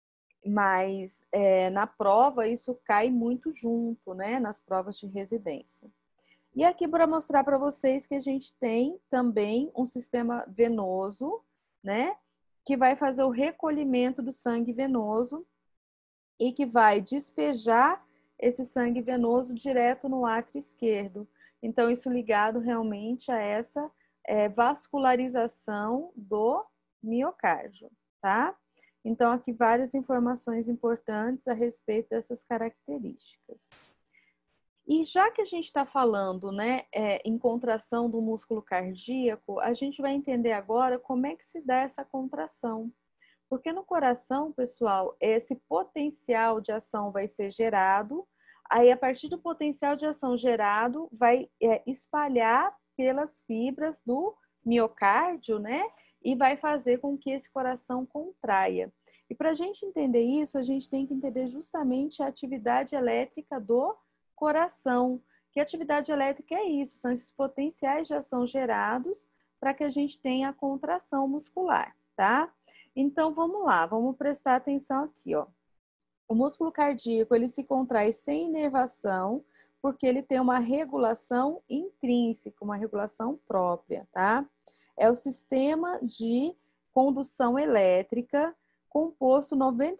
mas na prova isso cai muito junto, né? Nas provas de residência. E aqui para mostrar para vocês que a gente tem também um sistema venoso, né? Que vai fazer o recolhimento do sangue venoso e que vai despejar esse sangue venoso direto no átrio esquerdo. Então, isso ligado realmente a essa vascularização do miocárdio, tá? Então, aqui várias informações importantes a respeito dessas características. E já que a gente está falando, né, em contração do músculo cardíaco, a gente vai entender agora como é que se dá essa contração. Porque no coração, pessoal, esse potencial de ação vai ser gerado, aí a partir do potencial de ação gerado, vai espalhar pelas fibras do miocárdio, né, e vai fazer com que esse coração contraia. E para a gente entender isso, a gente tem que entender justamente a atividade elétrica do coração. Que atividade elétrica é isso? São esses potenciais de ação gerados para que a gente tenha a contração muscular, tá? Então, vamos lá, vamos prestar atenção aqui, ó. O músculo cardíaco, ele se contrai sem inervação, porque ele tem uma regulação intrínseca, uma regulação própria, tá? É o sistema de condução elétrica composto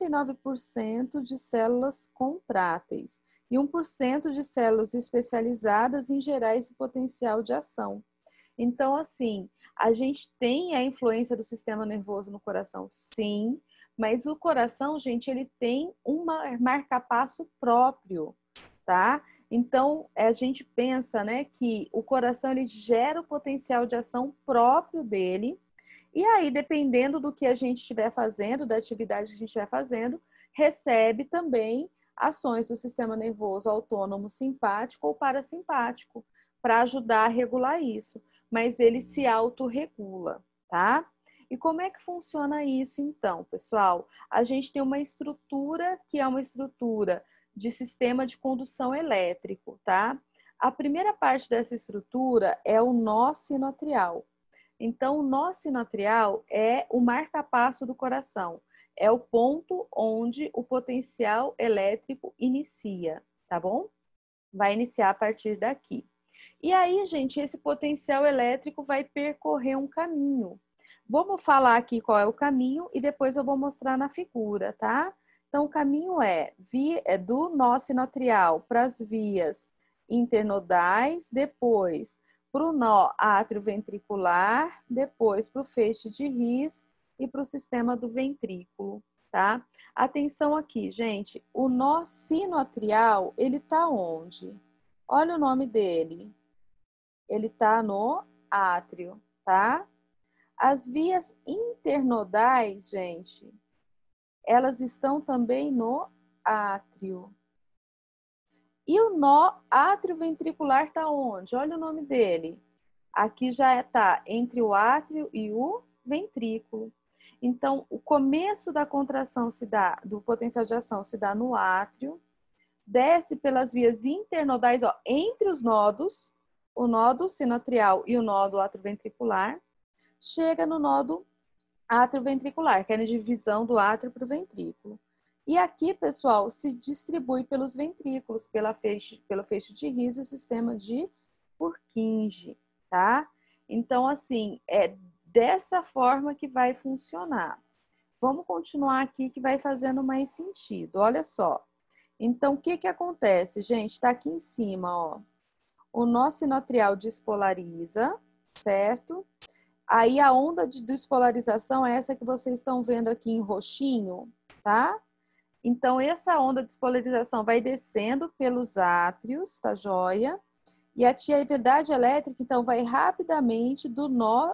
99% de células contráteis e 1% de células especializadas em gerar esse potencial de ação. Então, assim, a gente tem a influência do sistema nervoso no coração, sim, mas o coração, gente, ele tem um marca-passo próprio, tá? Então, a gente pensa, né, que o coração, ele gera o potencial de ação próprio dele, e aí, dependendo do que a gente estiver fazendo, da atividade que a gente estiver fazendo, recebe também ações do sistema nervoso autônomo simpático ou parasimpático para ajudar a regular isso. Mas ele se autorregula, tá? E como é que funciona isso, então, pessoal? A gente tem uma estrutura que é uma estrutura de sistema de condução elétrico, tá? A primeira parte dessa estrutura é o nó sinoatrial. Então, o nó sinoatrial é o marca-passo do coração. É o ponto onde o potencial elétrico inicia, tá bom? Vai iniciar a partir daqui. E aí, gente, esse potencial elétrico vai percorrer um caminho. Vamos falar aqui qual é o caminho e depois eu vou mostrar na figura, tá? Então, o caminho é do nó sinoatrial para as vias internodais, depois para o nó átrio-ventricular, depois para o feixe de His e para o sistema do ventrículo, tá? Atenção aqui, gente, o nó sinoatrial, ele tá onde? Olha o nome dele. Ele tá no átrio, tá? As vias internodais, gente, elas estão também no átrio. E o nó átrio-ventricular está onde? Olha o nome dele. Aqui já está entre o átrio e o ventrículo. Então, o começo da contração do potencial de ação se dá no átrio, desce pelas vias internodais, ó, entre os nodos, o nodo sinoatrial e o nodo atrioventricular, chega no nodo atrioventricular, que é a divisão do átrio para o ventrículo. E aqui, pessoal, se distribui pelos ventrículos, pelo feixe de Rhys e o sistema de Purkinje, tá? Então, assim, é dessa forma que vai funcionar. Vamos continuar aqui que vai fazendo mais sentido. Olha só. Então, o que que acontece, gente? Está aqui em cima, ó. O nó sinoatrial despolariza, certo? Aí a onda de despolarização é essa que vocês estão vendo aqui em roxinho, tá? Então, essa onda de despolarização vai descendo pelos átrios, tá joia? E a atividade elétrica, então, vai rapidamente do nó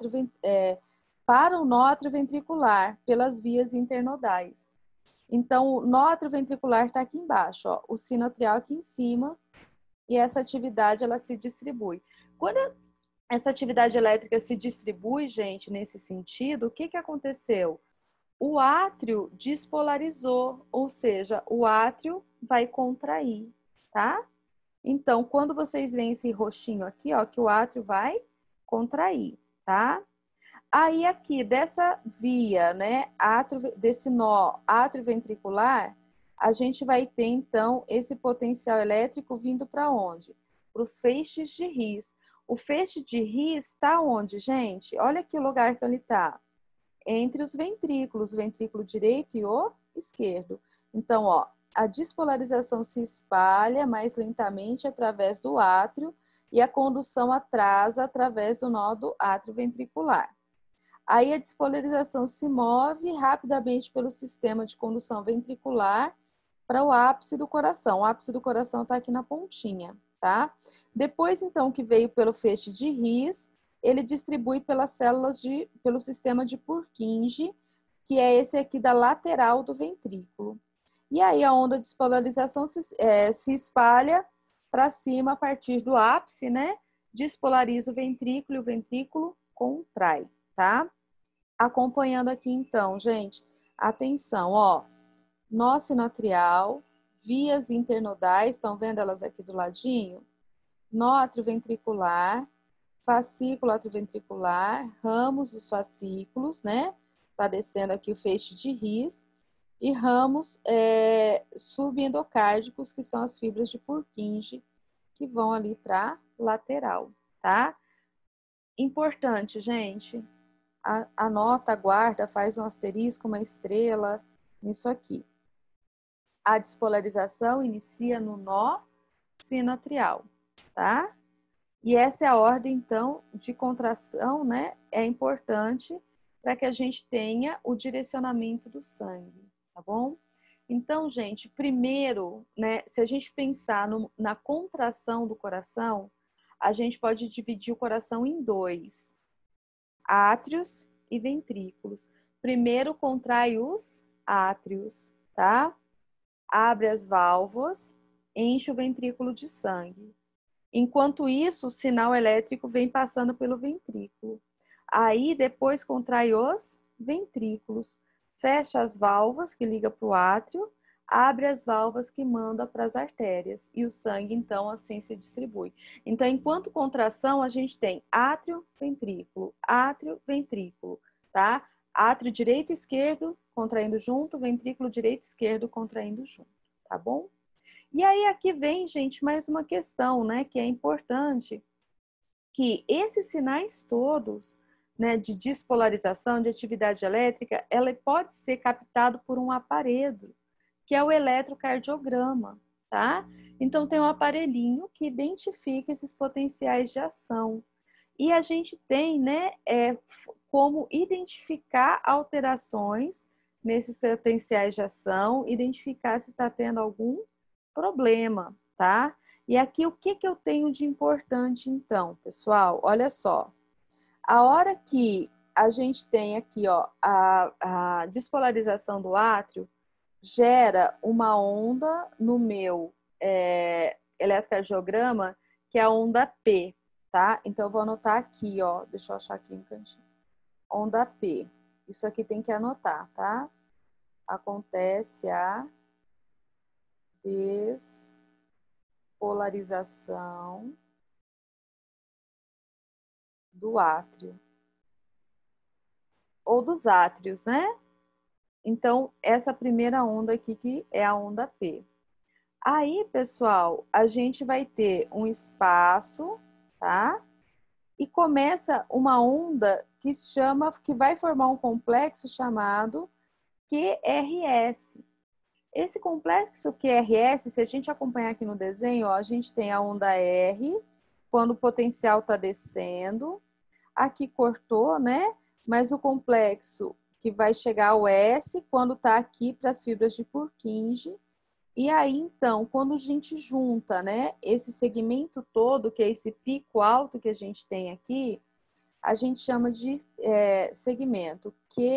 para o nó atrioventricular, pelas vias internodais. Então, o nó atrioventricular está aqui embaixo, ó, o sinoatrial aqui em cima, e essa atividade, ela se distribui. Quando essa atividade elétrica se distribui, gente, nesse sentido, o que que aconteceu? O átrio despolarizou, ou seja, o átrio vai contrair, tá? Então, quando vocês veem esse roxinho aqui, ó, que o átrio vai contrair, tá? Aí aqui, dessa via, né, desse nó atrioventricular, a gente vai ter, então, esse potencial elétrico vindo para onde? Para os feixes de Rhys. O feixe de Rhys está onde, gente? Olha aqui o lugar que ele está. Entre os ventrículos, o ventrículo direito e o esquerdo. Então, ó, a despolarização se espalha mais lentamente através do átrio e a condução atrasa através do nódo atrioventricular. Aí a despolarização se move rapidamente pelo sistema de condução ventricular para o ápice do coração. O ápice do coração está aqui na pontinha, tá? Depois, então, que veio pelo feixe de Rhys, ele distribui pelas células pelo sistema de Purkinje, que é esse aqui da lateral do ventrículo. E aí a onda de despolarização se espalha para cima a partir do ápice, né? Despolariza o ventrículo e o ventrículo contrai, tá? Acompanhando aqui então, gente, atenção, ó, nó sinoatrial, vias internodais, estão vendo elas aqui do ladinho? Nó atrioventricular, fascículo atrioventricular, ramos dos fascículos, né? Tá descendo aqui o feixe de Rhys, e ramos subendocárdicos, que são as fibras de Purkinje, que vão ali para lateral, tá? Importante, gente, anota, guarda, faz um asterisco, uma estrela, nisso aqui. A despolarização inicia no nó sinoatrial, tá? E essa é a ordem, então, de contração, né? É importante para que a gente tenha o direcionamento do sangue, tá bom? Então, gente, primeiro, né, se a gente pensar na contração do coração, a gente pode dividir o coração em dois, átrios e ventrículos. Primeiro, contrai os átrios, tá? Abre as válvulas, enche o ventrículo de sangue. Enquanto isso, o sinal elétrico vem passando pelo ventrículo. Aí, depois, contrai os ventrículos. Fecha as válvulas que liga para o átrio, abre as válvulas que manda para as artérias. E o sangue, então, assim se distribui. Então, enquanto contração, a gente tem átrio, ventrículo, tá? Átrio direito e esquerdo contraindo junto, ventrículo direito e esquerdo contraindo junto, tá bom? E aí aqui vem, gente, mais uma questão, né, que é importante, que esses sinais todos, né, de despolarização, de atividade elétrica, ela pode ser captado por um aparelho, que é o eletrocardiograma, tá? Então tem um aparelhinho que identifica esses potenciais de ação. E a gente tem, né, como identificar alterações nesses potenciais de ação, identificar se está tendo algum problema, tá? E aqui o que eu tenho de importante então, pessoal? Olha só, a hora que a gente tem aqui, ó, a despolarização do átrio, gera uma onda no meu eletrocardiograma, que é a onda P, tá? Então eu vou anotar aqui, ó, deixa eu achar aqui um cantinho. Onda P. Isso aqui tem que anotar, tá? Acontece a despolarização do átrio. Ou dos átrios, né? Então, essa primeira onda aqui que é a onda P. Aí, pessoal, a gente vai ter um espaço, tá? E começa uma onda que vai formar um complexo chamado QRS. Esse complexo QRS, se a gente acompanhar aqui no desenho, ó, a gente tem a onda R, quando o potencial está descendo. Aqui cortou, né? Mas o complexo que vai chegar ao S, quando está aqui para as fibras de Purkinje. E aí, então, quando a gente junta, né, esse segmento todo, que é esse pico alto que a gente tem aqui, a gente chama de segmento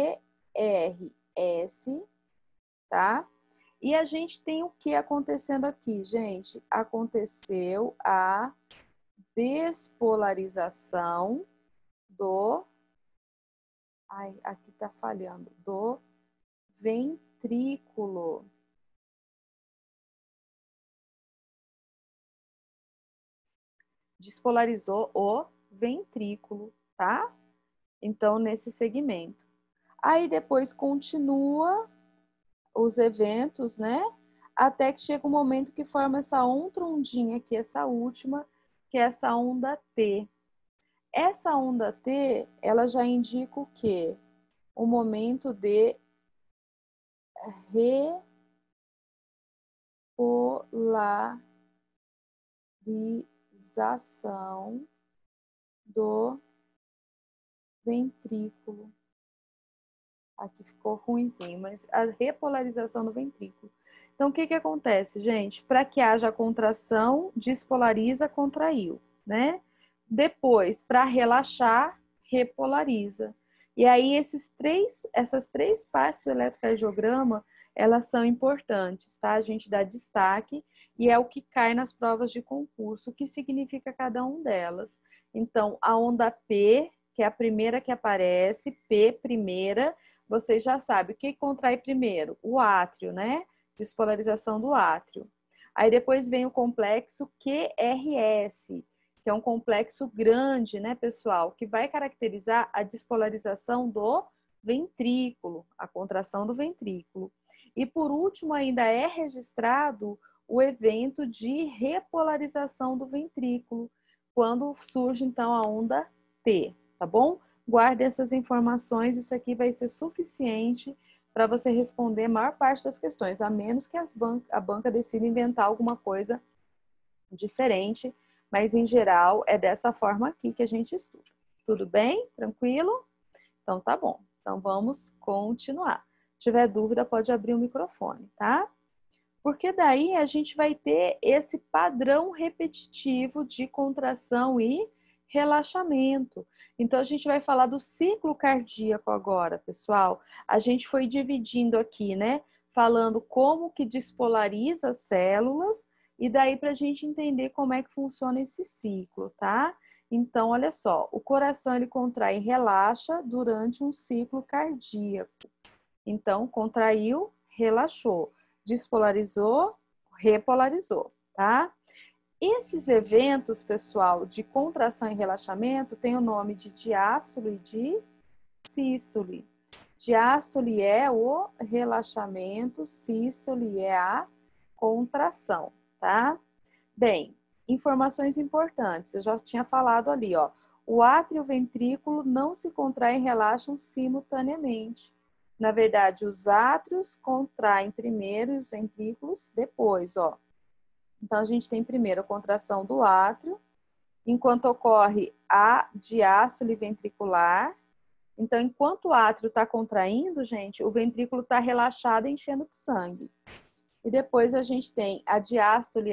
QRS, tá? E a gente tem o que acontecendo aqui, gente? Aconteceu a despolarização do... Ai, aqui tá falhando. Do ventrículo. Despolarizou o ventrículo, tá? Então, nesse segmento. Aí, depois continua os eventos, né? Até que chega um momento que forma essa outra ondinha aqui, essa última, que é essa onda T. Essa onda T, ela já indica o quê? O momento de repolarização do ventrículo. Aqui ficou ruimzinho, mas a repolarização do ventrículo. Então, o que que acontece, gente? Para que haja contração, despolariza, contraiu, né? Depois, para relaxar, repolariza. E aí, essas três partes do eletrocardiograma, elas são importantes, tá? A gente dá destaque e é o que cai nas provas de concurso, o que significa cada um delas. Então, a onda P, que é a primeira que aparece, P primeira, vocês já sabem o que contrai primeiro? O átrio, né? Despolarização do átrio. Aí depois vem o complexo QRS, que é um complexo grande, né, pessoal? Que vai caracterizar a despolarização do ventrículo, a contração do ventrículo. E por último, ainda é registrado o evento de repolarização do ventrículo, quando surge então a onda T, tá bom? Guarde essas informações, isso aqui vai ser suficiente para você responder a maior parte das questões, a menos que a banca decida inventar alguma coisa diferente, mas em geral é dessa forma aqui que a gente estuda. Tudo bem? Tranquilo? Então tá bom. Então vamos continuar. Se tiver dúvida, pode abrir o microfone, tá? Porque daí a gente vai ter esse padrão repetitivo de contração e relaxamento. Então, a gente vai falar do ciclo cardíaco agora, pessoal. A gente foi dividindo aqui, né? Falando como que despolariza as células e daí para a gente entender como é que funciona esse ciclo, tá? Então, olha só, o coração ele contrai e relaxa durante um ciclo cardíaco. Então, contraiu, relaxou. Despolarizou, repolarizou, tá? Esses eventos, pessoal, de contração e relaxamento, tem o nome de diástole e de sístole. Diástole é o relaxamento, sístole é a contração, tá? Bem, informações importantes, eu já tinha falado ali, ó. O átrio e o ventrículo não se contraem e relaxam simultaneamente. Na verdade, os átrios contraem primeiro e os ventrículos depois, ó. Então, a gente tem primeiro a contração do átrio, enquanto ocorre a diástole ventricular. Então, enquanto o átrio está contraindo, gente, o ventrículo está relaxado, enchendo de sangue. E depois a gente tem a diástole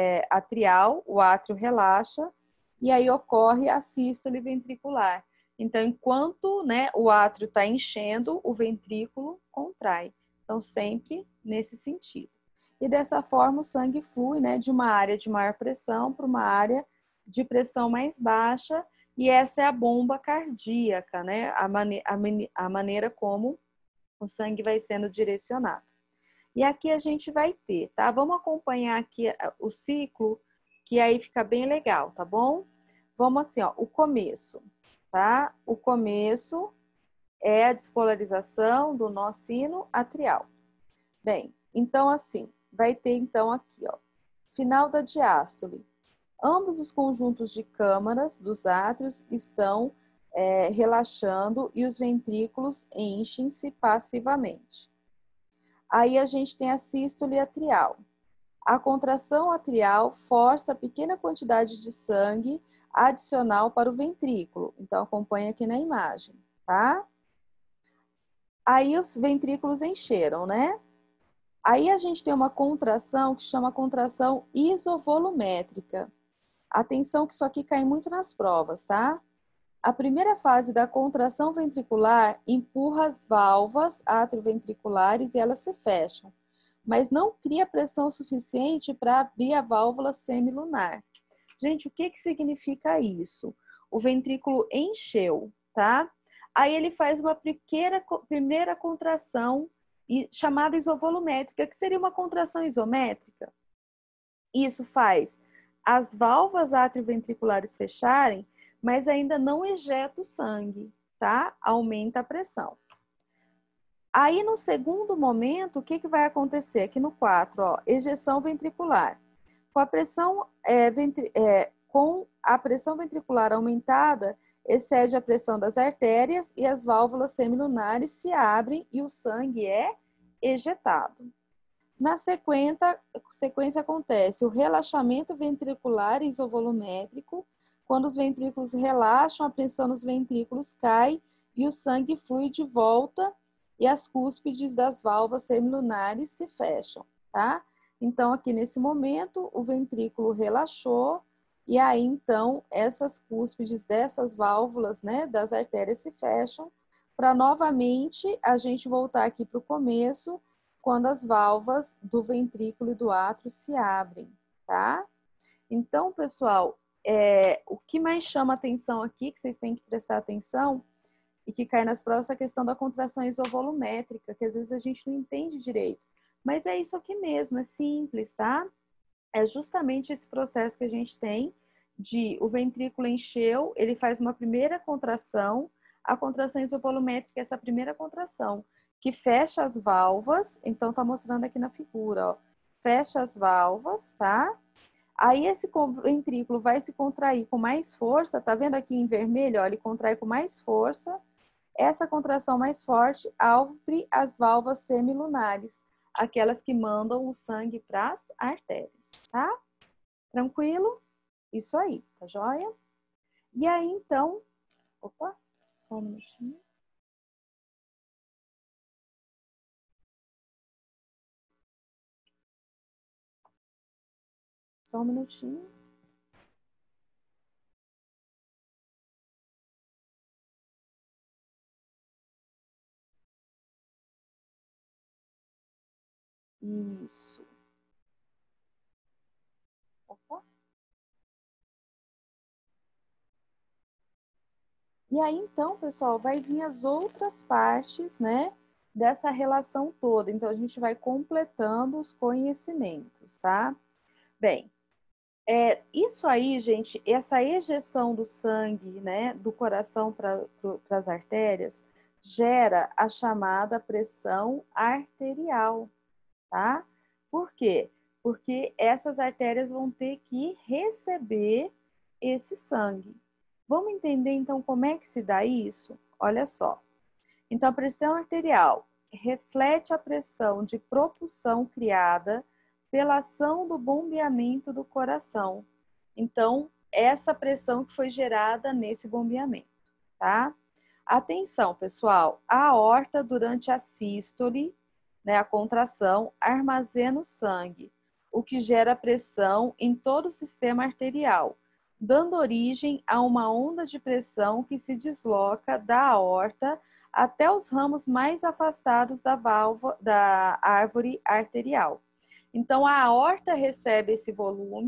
atrial, o átrio relaxa, e aí ocorre a sístole ventricular. Então, enquanto, né, o átrio está enchendo, o ventrículo contrai. Então, sempre nesse sentido. E dessa forma, o sangue flui, né, de uma área de maior pressão para uma área de pressão mais baixa, E essa é a bomba cardíaca, né? A maneira como o sangue vai sendo direcionado. E aqui a gente vai ter, tá? Vamos acompanhar aqui o ciclo, que aí fica bem legal, tá bom? Vamos assim, ó, o começo, tá? O começo é a despolarização do nó sino atrial. Bem, então assim, vai ter então aqui, ó, final da diástole. Ambos os conjuntos de câmaras dos átrios estão relaxando e os ventrículos enchem-se passivamente. Aí a gente tem a sístole atrial. A contração atrial força a pequena quantidade de sangue adicional para o ventrículo. Então, acompanha aqui na imagem, tá? Aí os ventrículos encheram, né? Aí a gente tem uma contração que chama contração isovolumétrica. Atenção que isso aqui cai muito nas provas, tá? A primeira fase da contração ventricular empurra as válvulas atrioventriculares e elas se fecham, mas não cria pressão suficiente para abrir a válvula semilunar. Gente, o que significa isso? O ventrículo encheu, tá? Aí ele faz uma primeira contração chamada isovolumétrica, que seria uma contração isométrica. Isso faz as válvulas atrioventriculares fecharem, mas ainda não ejeta o sangue, tá? Aumenta a pressão. Aí, no segundo momento, o que vai acontecer? Aqui no 4, ó, ejeção ventricular. Com a pressão ventricular aumentada, excede a pressão das artérias e as válvulas semilunares se abrem e o sangue é ejetado. Na sequência acontece o relaxamento ventricular isovolumétrico. Quando os ventrículos relaxam, a pressão nos ventrículos cai e o sangue flui de volta e as cúspides das válvulas semilunares se fecham, tá? Então, aqui nesse momento, o ventrículo relaxou e aí, então, essas cúspides dessas válvulas, né, das artérias se fecham para novamente a gente voltar aqui para o começo, quando as válvulas do ventrículo e do átrio se abrem, tá? Então, pessoal, o que mais chama atenção aqui, que vocês têm que prestar atenção, e que cai nas provas, essa questão da contração isovolumétrica, que às vezes a gente não entende direito. Mas é isso aqui mesmo, é simples, tá? É justamente esse processo que a gente tem de o ventrículo encheu, ele faz uma primeira contração, a contração isovolumétrica é essa primeira contração, que fecha as válvulas, então tá mostrando aqui na figura, ó, fecha as válvulas, tá? Aí esse ventrículo vai se contrair com mais força, tá vendo aqui em vermelho, ó, ele contrai com mais força. Essa contração mais forte abre as válvulas semilunares, aquelas que mandam o sangue para as artérias, tá? Tranquilo? Isso aí, tá joia? E aí, então, opa, só um minutinho. Só um minutinho. Isso. Opa. E aí, então, pessoal, vai vir as outras partes, né, dessa relação toda. Então, a gente vai completando os conhecimentos, tá? Bem, isso aí, gente, essa ejeção do sangue, né, do coração para as artérias, gera a chamada pressão arterial, tá? Por quê? Porque essas artérias vão ter que receber esse sangue. Vamos entender, então, como é que se dá isso? Olha só. Então, a pressão arterial reflete a pressão de propulsão criada pela ação do bombeamento do coração. Então, essa pressão que foi gerada nesse bombeamento, tá? Atenção, pessoal, a aorta durante a sístole, né, a contração, armazena o sangue, o que gera pressão em todo o sistema arterial, dando origem a uma onda de pressão que se desloca da aorta até os ramos mais afastados da árvore arterial. Então, a aorta recebe esse volume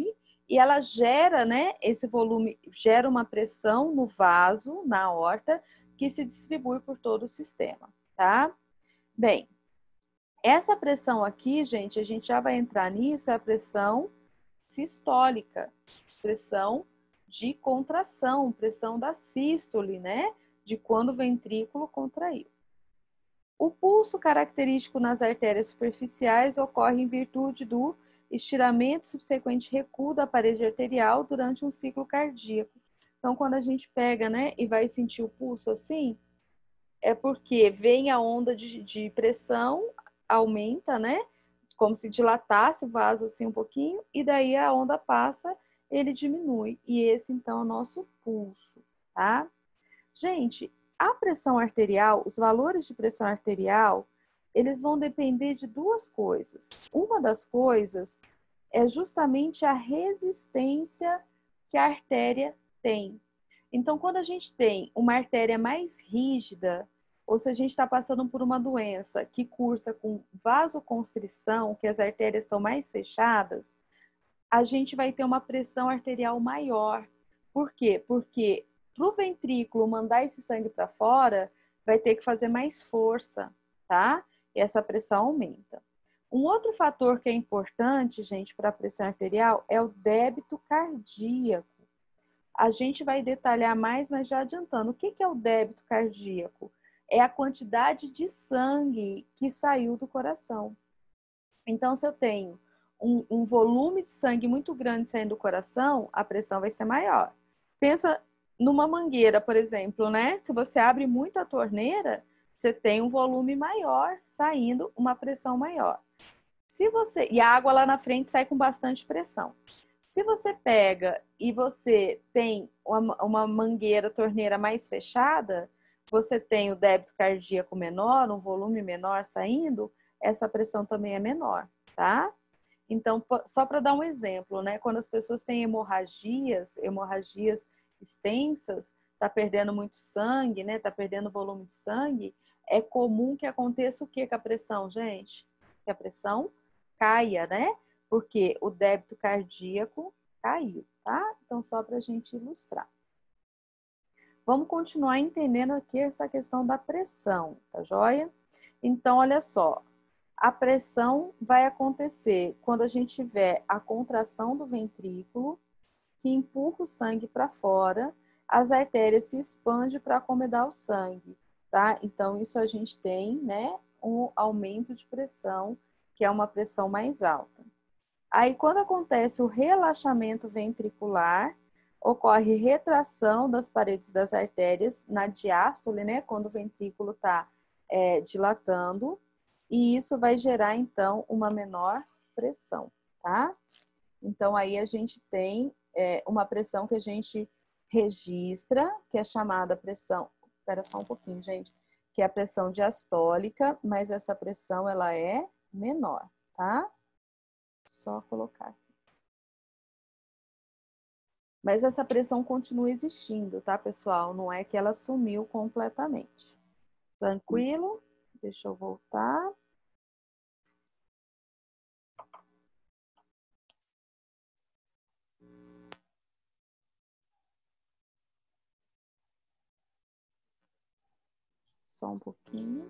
e ela gera, né, esse volume, gera uma pressão no vaso, na aorta, que se distribui por todo o sistema, tá? Bem, essa pressão aqui, gente, a gente já vai entrar nisso, é a pressão sistólica, pressão de contração, pressão da sístole, né? De quando o ventrículo contraiu. O pulso característico nas artérias superficiais ocorre em virtude do estiramento e subsequente recuo da parede arterial durante um ciclo cardíaco. Então, quando a gente pega, né, e vai sentir o pulso assim, é porque vem a onda de pressão, aumenta, né? Como se dilatasse o vaso assim um pouquinho, e daí a onda passa, ele diminui. E esse, então, é o nosso pulso, tá? Gente, a pressão arterial, os valores de pressão arterial, eles vão depender de duas coisas. Uma das coisas é justamente a resistência que a artéria tem. Então, quando a gente tem uma artéria mais rígida, ou se a gente está passando por uma doença que cursa com vasoconstrição, que as artérias estão mais fechadas, a gente vai ter uma pressão arterial maior. Por quê? Porque para o ventrículo mandar esse sangue para fora, vai ter que fazer mais força, tá? E essa pressão aumenta. Um outro fator que é importante, gente, para a pressão arterial é o débito cardíaco. A gente vai detalhar mais, mas já adiantando. O que é o débito cardíaco? É a quantidade de sangue que saiu do coração. Então, se eu tenho um volume de sangue muito grande saindo do coração, a pressão vai ser maior. Pensa numa mangueira, por exemplo, né? Se você abre muito a torneira, você tem um volume maior saindo, uma pressão maior. E a água lá na frente sai com bastante pressão. Se você pega e você tem uma mangueira, torneira mais fechada, você tem o débito cardíaco menor, um volume menor saindo, essa pressão também é menor, tá? Então, só para dar um exemplo, né? Quando as pessoas têm hemorragias extensas, tá perdendo muito sangue, né? Tá perdendo volume de sangue, é comum que aconteça o que com a pressão, gente? Que a pressão caia, né? Porque o débito cardíaco caiu, tá? Então, só para a gente ilustrar. Vamos continuar entendendo aqui essa questão da pressão, tá joia? Então, olha só, a pressão vai acontecer quando a gente tiver a contração do ventrículo, que empurra o sangue para fora, as artérias se expandem para acomodar o sangue, tá? Então, isso a gente tem, né, um aumento de pressão, que é uma pressão mais alta. Aí, quando acontece o relaxamento ventricular, ocorre retração das paredes das artérias na diástole, né? Quando o ventrículo está dilatando, e isso vai gerar, então, uma menor pressão, tá? Então, aí a gente tem uma pressão que a gente registra, que é chamada pressão... Espera só um pouquinho, gente. Que é a pressão diastólica, mas essa pressão, ela é menor, tá? Só colocar aqui. Mas essa pressão continua existindo, tá, pessoal? Não é que ela sumiu completamente. Tranquilo? Deixa eu voltar. Só um pouquinho.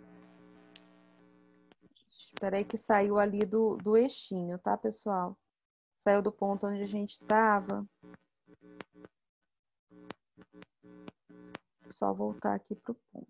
Espera aí que saiu ali do eixinho, tá, pessoal? Saiu do ponto onde a gente estava. Só voltar aqui pro ponto.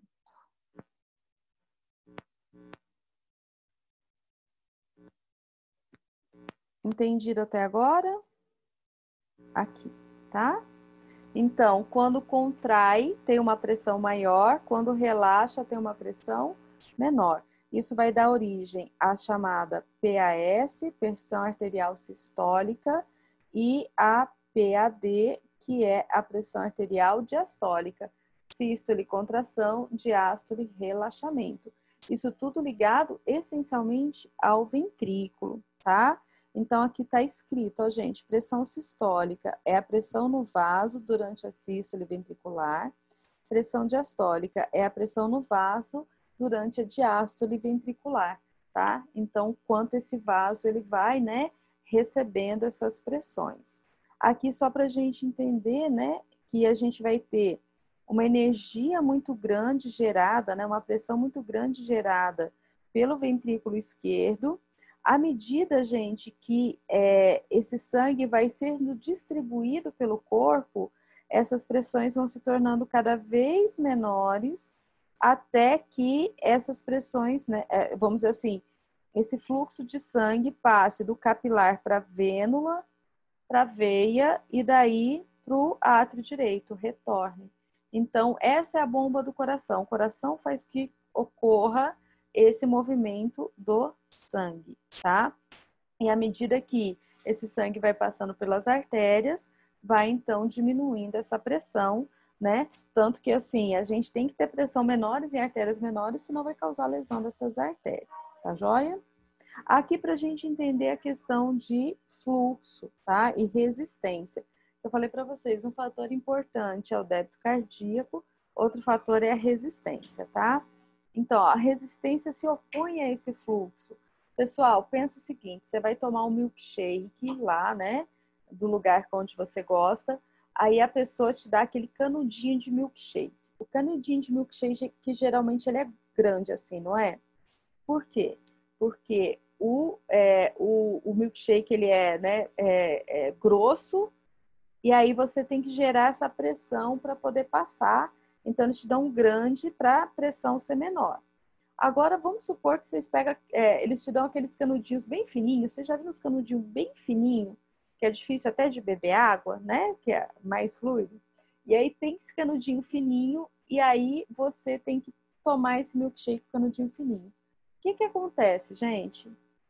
Entendido até agora? Aqui, tá? Então, quando contrai, tem uma pressão maior, quando relaxa, tem uma pressão menor. Isso vai dar origem à chamada PAS, pressão arterial sistólica, e a PAD, que é a pressão arterial diastólica. Sístole, contração, diástole, relaxamento. Isso tudo ligado essencialmente ao ventrículo, tá? Então, aqui está escrito, ó, gente, pressão sistólica é a pressão no vaso durante a sístole ventricular. Pressão diastólica é a pressão no vaso durante a diástole ventricular, tá? Então, quanto esse vaso ele vai, né, recebendo essas pressões. Aqui só para a gente entender, né, que a gente vai ter uma energia muito grande gerada, né, uma pressão muito grande gerada pelo ventrículo esquerdo. À medida, gente, que esse sangue vai sendo distribuído pelo corpo, essas pressões vão se tornando cada vez menores, até que essas pressões, né, vamos dizer assim, esse fluxo de sangue passe do capilar para a vênula, para a veia e daí para o átrio direito, retorne. Então, essa é a bomba do coração. O coração faz que ocorra esse movimento do sangue, tá? E à medida que esse sangue vai passando pelas artérias, vai então diminuindo essa pressão, né? Tanto que assim, a gente tem que ter pressão menores em artérias menores, senão vai causar lesão dessas artérias, tá joia? Aqui para a gente entender a questão de fluxo, tá? E resistência. Eu falei para vocês, um fator importante é o débito cardíaco, outro fator é a resistência, tá? Então, ó, a resistência se opõe a esse fluxo. Pessoal, pensa o seguinte, você vai tomar um milkshake lá, né? Do lugar onde você gosta, aí a pessoa te dá aquele canudinho de milkshake. O canudinho de milkshake, que geralmente ele é grande assim, não é? Por quê? Porque o milkshake ele é, né, grosso, e aí você tem que gerar essa pressão para poder passar. Então, eles te dão um grande para a pressão ser menor. Agora, vamos supor que vocês pegam, eles te dão aqueles canudinhos bem fininhos. Você já viu uns canudinhos bem fininhos, que é difícil até de beber água, né? Que é mais fluido. E aí tem esse canudinho fininho, e aí você tem que tomar esse milkshake com canudinho fininho. O que acontece, gente?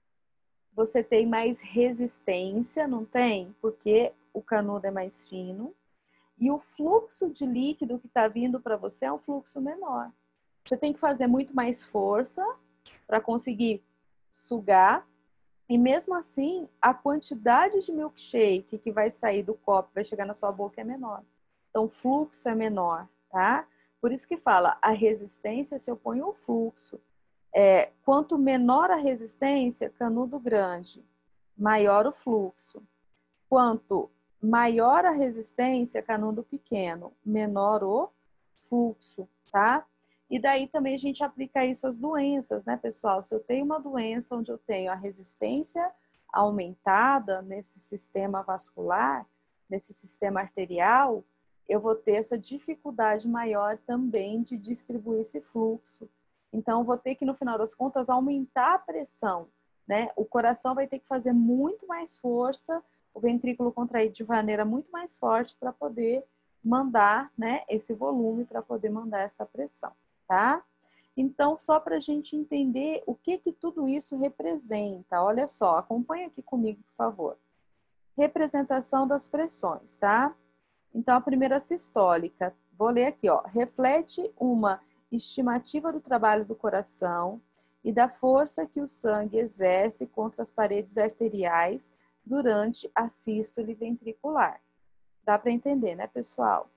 Você tem mais resistência, não tem? Porque o canudo é mais fino. E o fluxo de líquido que está vindo para você é um fluxo menor. Você tem que fazer muito mais força para conseguir sugar. E mesmo assim, a quantidade de milkshake que vai sair do copo, vai chegar na sua boca é menor. Então, o fluxo é menor, tá? Por isso que fala, a resistência se opõe ao fluxo. Quanto menor a resistência, canudo grande, maior o fluxo. Quanto maior a resistência, canudo pequeno, menor o fluxo, tá? E daí também a gente aplica isso às doenças, né, pessoal? Se eu tenho uma doença onde eu tenho a resistência aumentada nesse sistema vascular, nesse sistema arterial, eu vou ter essa dificuldade maior também de distribuir esse fluxo. Então, vou ter que, no final das contas, aumentar a pressão, né? O coração vai ter que fazer muito mais força, o ventrículo contrair de maneira muito mais forte para poder mandar, né, esse volume, para poder mandar essa pressão, tá? Então, só para a gente entender o que tudo isso representa. Olha só, acompanha aqui comigo, por favor. Representação das pressões, tá? Então, a primeira sistólica, vou ler aqui, ó. Reflete uma estimativa do trabalho do coração e da força que o sangue exerce contra as paredes arteriais durante a sístole ventricular. Dá para entender, né, pessoal?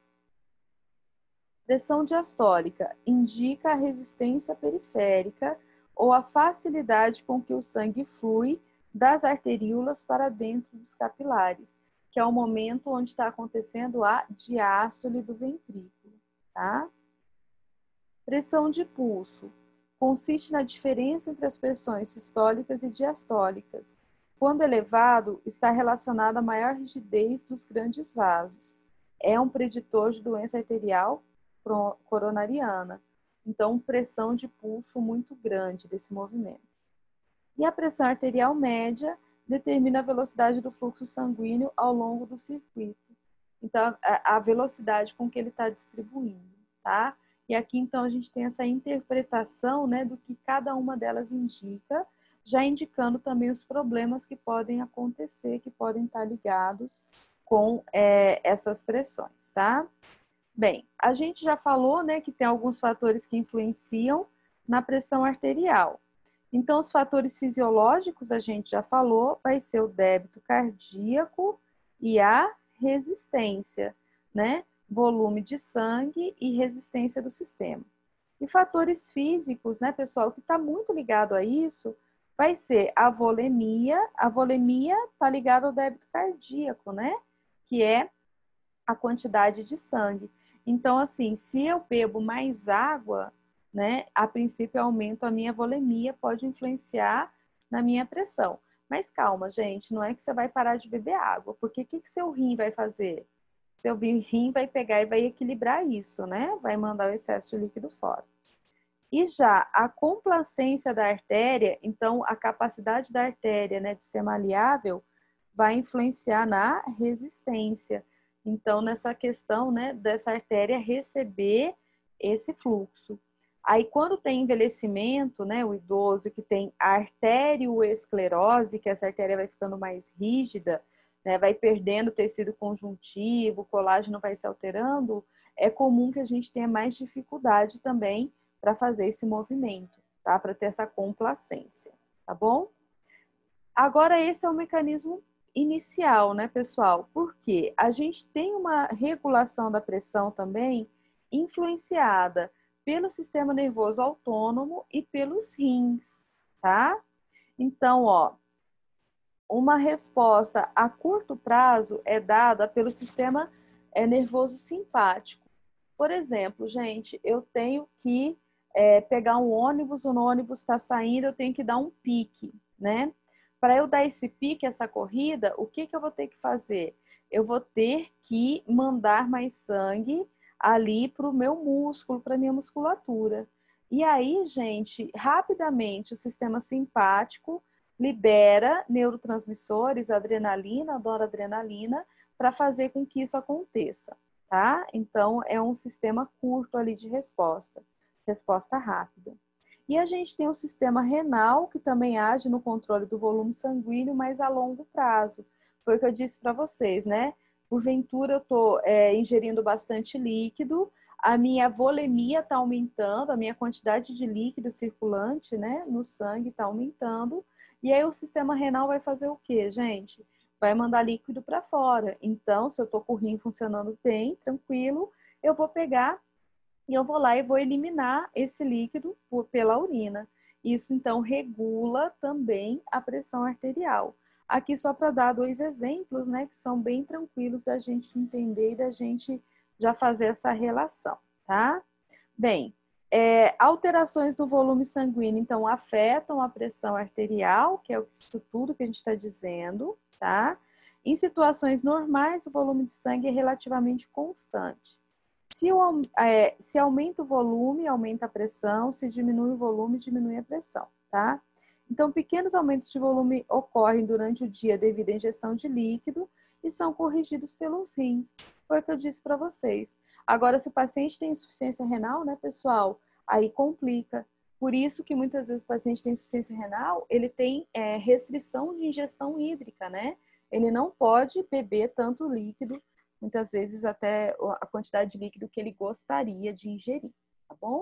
Pressão diastólica indica a resistência periférica ou a facilidade com que o sangue flui das arteríolas para dentro dos capilares, que é o momento onde está acontecendo a diástole do ventrículo, tá? Pressão de pulso consiste na diferença entre as pressões sistólicas e diastólicas. Quando elevado, está relacionado à maior rigidez dos grandes vasos. É um preditor de doença arterial coronariana. Então, pressão de pulso muito grande desse movimento. E a pressão arterial média determina a velocidade do fluxo sanguíneo ao longo do circuito. Então, a velocidade com que ele está distribuindo, tá? E aqui, então, a gente tem essa interpretação, né, do que cada uma delas indica, já indicando também os problemas que podem acontecer, que podem estar ligados com essas pressões, tá? Bem, a gente já falou, né, que tem alguns fatores que influenciam na pressão arterial. Então, os fatores fisiológicos, a gente já falou, vai ser o débito cardíaco e a resistência, né? Volume de sangue e resistência do sistema. E fatores físicos, né, pessoal, que está muito ligado a isso, vai ser a volemia. A volemia está ligada ao débito cardíaco, né? que é a quantidade de sangue. Então, assim, se eu bebo mais água, né, a princípio eu aumento a minha volemia, pode influenciar na minha pressão. Mas calma, gente, não é que você vai parar de beber água, porque o que seu rim vai fazer? Seu rim vai pegar e vai equilibrar isso, né? Vai mandar o excesso de líquido fora. E já a complacência da artéria, então a capacidade da artéria, né, de ser maleável, vai influenciar na resistência. Então, nessa questão, né, dessa artéria receber esse fluxo. Aí, quando tem envelhecimento, né, o idoso que tem arterioesclerose, que essa artéria vai ficando mais rígida, né, vai perdendo tecido conjuntivo, o colágeno vai se alterando, é comum que a gente tenha mais dificuldade também para fazer esse movimento, tá? Para ter essa complacência, tá bom? Agora, esse é o mecanismo inicial, né, pessoal? Porque a gente tem uma regulação da pressão também influenciada pelo sistema nervoso autônomo e pelos rins, tá? Então, ó, uma resposta a curto prazo é dada pelo sistema nervoso simpático. Por exemplo, gente, eu tenho que pegar um ônibus, o ônibus está saindo, eu tenho que dar um pique, né? Para eu dar esse pique, essa corrida, o que eu vou ter que fazer? Eu vou ter que mandar mais sangue ali para o meu músculo, para a minha musculatura. E aí, gente, rapidamente o sistema simpático libera neurotransmissores, adrenalina, noradrenalina, para fazer com que isso aconteça, tá? Então, é um sistema curto ali de resposta rápida. E a gente tem o sistema renal, que também age no controle do volume sanguíneo, mas a longo prazo. Foi o que eu disse para vocês, né? Porventura, eu estou ingerindo bastante líquido, a minha volemia está aumentando, a minha quantidade de líquido circulante, né, no sangue está aumentando, e aí o sistema renal vai fazer o quê, gente? Vai mandar líquido para fora. Então, se eu estou com o rim funcionando bem, tranquilo, eu vou pegar e eu vou lá e vou eliminar esse líquido pela urina. Isso, então, regula também a pressão arterial. Aqui só para dar 2 exemplos, né, que são bem tranquilos da gente entender e da gente já fazer essa relação, tá? Bem, alterações no volume sanguíneo, então, afetam a pressão arterial, que é isso tudo que a gente está dizendo, tá? Em situações normais, o volume de sangue é relativamente constante. Se aumenta o volume, aumenta a pressão, se diminui o volume, diminui a pressão, tá? Então, pequenos aumentos de volume ocorrem durante o dia devido à ingestão de líquido e são corrigidos pelos rins. Foi o que eu disse para vocês. Agora, se o paciente tem insuficiência renal, né, pessoal, aí complica. Por isso que muitas vezes o paciente tem insuficiência renal, ele tem restrição de ingestão hídrica, né? Ele não pode beber tanto líquido, muitas vezes até a quantidade de líquido que ele gostaria de ingerir, tá bom?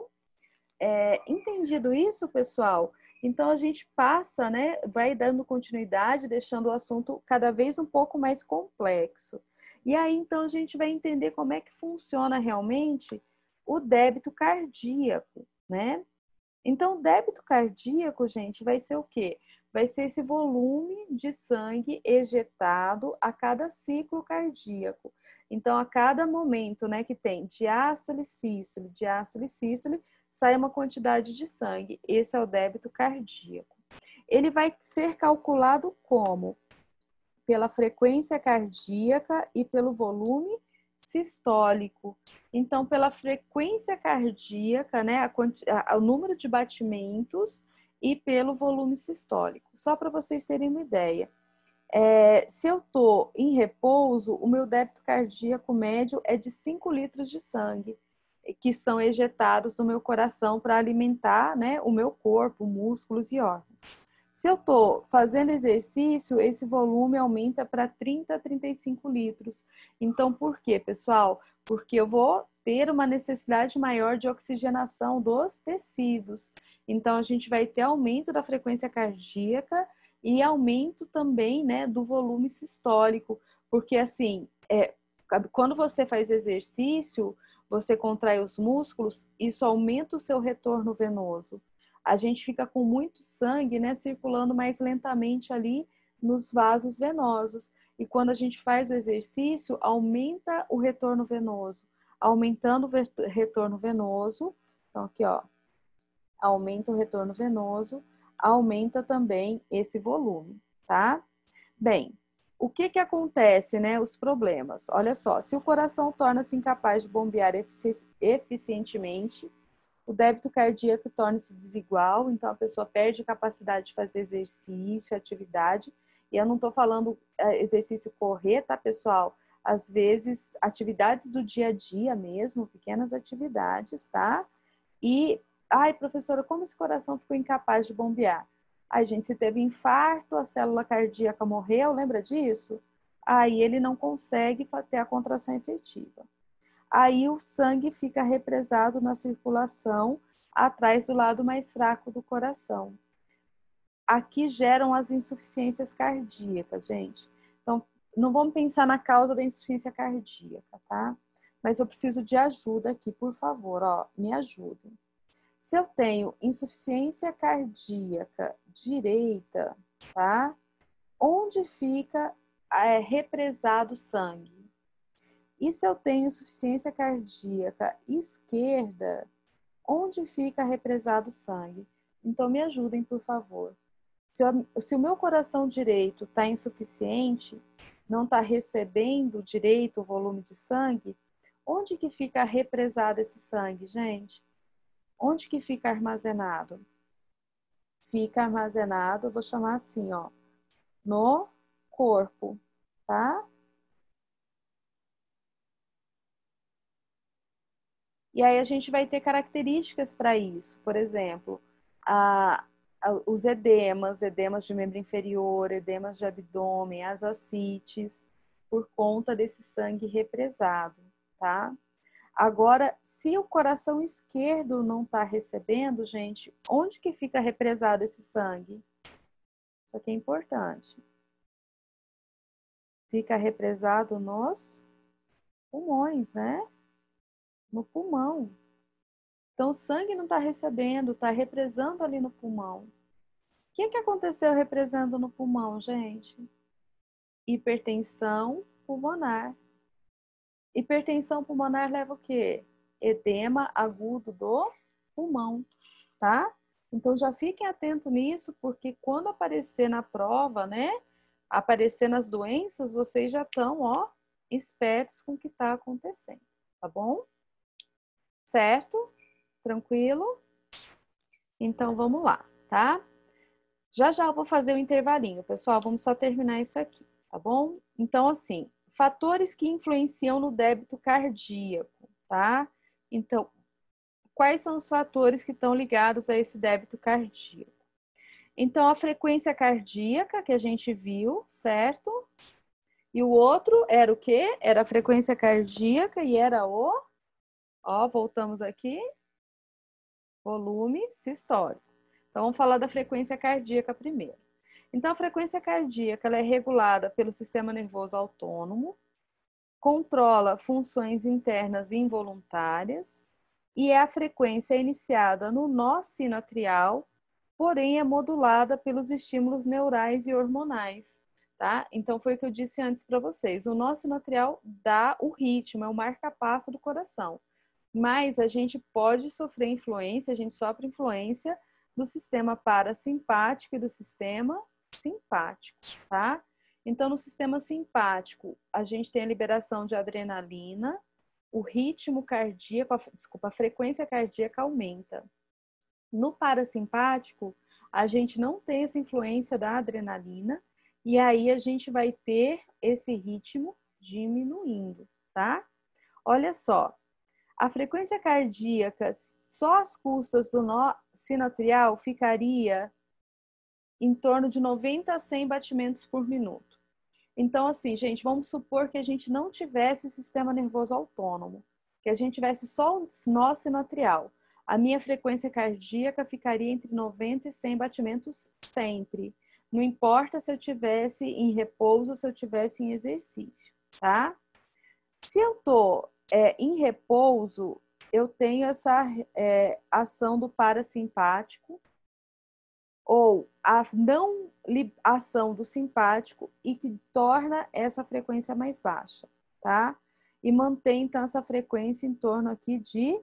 Entendido isso, pessoal? Então, a gente passa, né, vai dando continuidade, deixando o assunto cada vez um pouco mais complexo. E aí, então, a gente vai entender como é que funciona realmente o débito cardíaco, né? Então, o débito cardíaco, gente, vai ser o quê? Vai ser esse volume de sangue ejetado a cada ciclo cardíaco. Então, a cada momento, né, que tem diástole, sístole, sai uma quantidade de sangue. Esse é o débito cardíaco. Ele vai ser calculado como? Pela frequência cardíaca e pelo volume sistólico. Então, pela frequência cardíaca, né, o número de batimentos e pelo volume sistólico. Só para vocês terem uma ideia. Se eu estou em repouso, o meu débito cardíaco médio é de 5 litros de sangue, que são ejetados do meu coração para alimentar, né, o meu corpo, músculos e órgãos. Se eu estou fazendo exercício, esse volume aumenta para 30 a 35 litros. Então, por quê, pessoal? Porque eu vou ter uma necessidade maior de oxigenação dos tecidos. Então, a gente vai ter aumento da frequência cardíaca e aumento também, né, do volume sistólico. Porque, assim, quando você faz exercício, você contrai os músculos, isso aumenta o seu retorno venoso. A gente fica com muito sangue, né, circulando mais lentamente ali nos vasos venosos. E quando a gente faz o exercício, aumenta o retorno venoso. Aumentando o retorno venoso, então aqui, ó, aumenta o retorno venoso, aumenta também esse volume, tá? Bem, o que que acontece, né? Os problemas. Olha só, se o coração torna-se incapaz de bombear eficientemente, o débito cardíaco torna-se desigual, então a pessoa perde a capacidade de fazer exercício, atividade. E eu não estou falando exercício correr, tá, pessoal? Às vezes, atividades do dia a dia mesmo, pequenas atividades, tá? E, ai, professora, como esse coração ficou incapaz de bombear? Ai, gente, se teve infarto, a célula cardíaca morreu, lembra disso? Aí ele não consegue ter a contração efetiva. Aí o sangue fica represado na circulação atrás do lado mais fraco do coração. Aqui geram as insuficiências cardíacas, gente. Então, não vamos pensar na causa da insuficiência cardíaca, tá? Mas eu preciso de ajuda aqui, por favor, ó, me ajudem. Se eu tenho insuficiência cardíaca direita, tá? Onde fica represado o sangue? E se eu tenho insuficiência cardíaca esquerda, onde fica represado o sangue? Então, me ajudem, por favor. Se o meu coração direito está insuficiente, não está recebendo direito o volume de sangue, onde que fica represado esse sangue, gente? Onde que fica armazenado? Fica armazenado, eu vou chamar assim, ó, no corpo, tá? E aí a gente vai ter características para isso. Por exemplo, os edemas de membro inferior, edemas de abdômen, as ascites, por conta desse sangue represado, tá? Agora, se o coração esquerdo não está recebendo, gente, onde que fica represado esse sangue? Isso aqui é importante. Fica represado nos pulmões, né? No pulmão. Então, o sangue não está recebendo, está represando ali no pulmão. O que aconteceu represando no pulmão, gente? Hipertensão pulmonar. Hipertensão pulmonar leva o quê? Edema agudo do pulmão, tá? Então, já fiquem atentos nisso, porque quando aparecer na prova, né? Aparecer nas doenças, vocês já estão, ó, espertos com o que está acontecendo, tá bom? Certo? Tranquilo? Então, vamos lá, tá? Já já eu vou fazer o intervalinho, pessoal. Vamos só terminar isso aqui, tá bom? Então, assim, fatores que influenciam no débito cardíaco, tá? Então, quais são os fatores que estão ligados a esse débito cardíaco? Então, a frequência cardíaca que a gente viu, certo? E o outro era o quê? Era a frequência cardíaca e era o... Ó, voltamos aqui. Volume sistólico. Então, vamos falar da frequência cardíaca primeiro. Então, a frequência cardíaca ela é regulada pelo sistema nervoso autônomo, controla funções internas involuntárias e é a frequência iniciada no nó sinoatrial, porém é modulada pelos estímulos neurais e hormonais, tá? Então, foi o que eu disse antes para vocês. O nó sinoatrial dá o ritmo, é o marca-passo do coração. Mas a gente pode sofrer influência, a gente sofre influência do sistema parasimpático e do sistema simpático, tá? Então, no sistema simpático, a gente tem a liberação de adrenalina, o ritmo cardíaco, a frequência cardíaca aumenta. No parasimpático, a gente não tem essa influência da adrenalina e aí a gente vai ter esse ritmo diminuindo, tá? Olha só, a frequência cardíaca só às custas do nó sinoatrial ficaria em torno de 90 a 100 batimentos por minuto. Então, assim, gente, vamos supor que a gente não tivesse sistema nervoso autônomo, que a gente tivesse só o nó sinoatrial. A minha frequência cardíaca ficaria entre 90 e 100 batimentos sempre. Não importa se eu tivesse em repouso ou se eu tivesse em exercício, tá? Se eu tô em repouso, eu tenho essa ação do parasimpático, ou a não ação do simpático e que torna essa frequência mais baixa, tá? E mantém, então, essa frequência em torno aqui de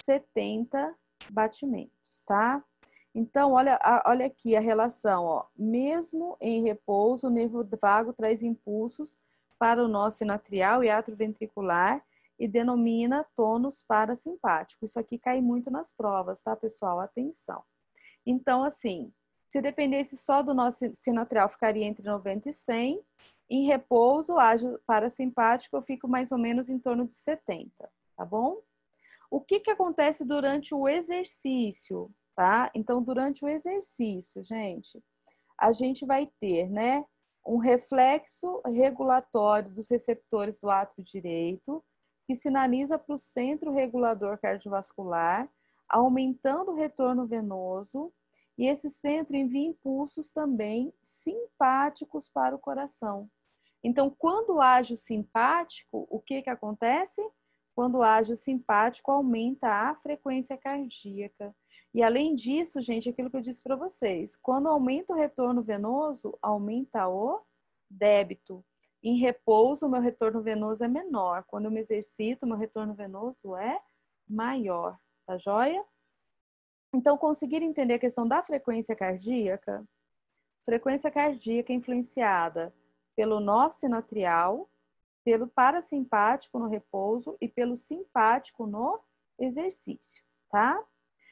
70 batimentos, tá? Então, olha aqui a relação, ó. Mesmo em repouso, o nervo vago traz impulsos para o nó sinatrial e atrioventricular e denomina tônus parasimpático. Isso aqui cai muito nas provas, tá, pessoal? Atenção. Então, assim, se dependesse só do nó sinatrial, ficaria entre 90 e 100. Em repouso, ágio parasimpático, eu fico mais ou menos em torno de 70, tá bom? O que acontece durante o exercício, tá? Então, durante o exercício, gente, a gente vai ter, né, um reflexo regulatório dos receptores do átrio direito, que sinaliza para o centro regulador cardiovascular, aumentando o retorno venoso, e esse centro envia impulsos também simpáticos para o coração. Então, quando age o simpático, o que acontece? Quando age o simpático, aumenta a frequência cardíaca. E além disso, gente, aquilo que eu disse para vocês, quando aumenta o retorno venoso, aumenta o débito. Em repouso, o meu retorno venoso é menor. Quando eu me exercito, o meu retorno venoso é maior. Tá joia? Então, conseguir entender a questão da frequência cardíaca? Frequência cardíaca influenciada pelo nó sinatrial, pelo parasimpático no repouso e pelo simpático no exercício, tá?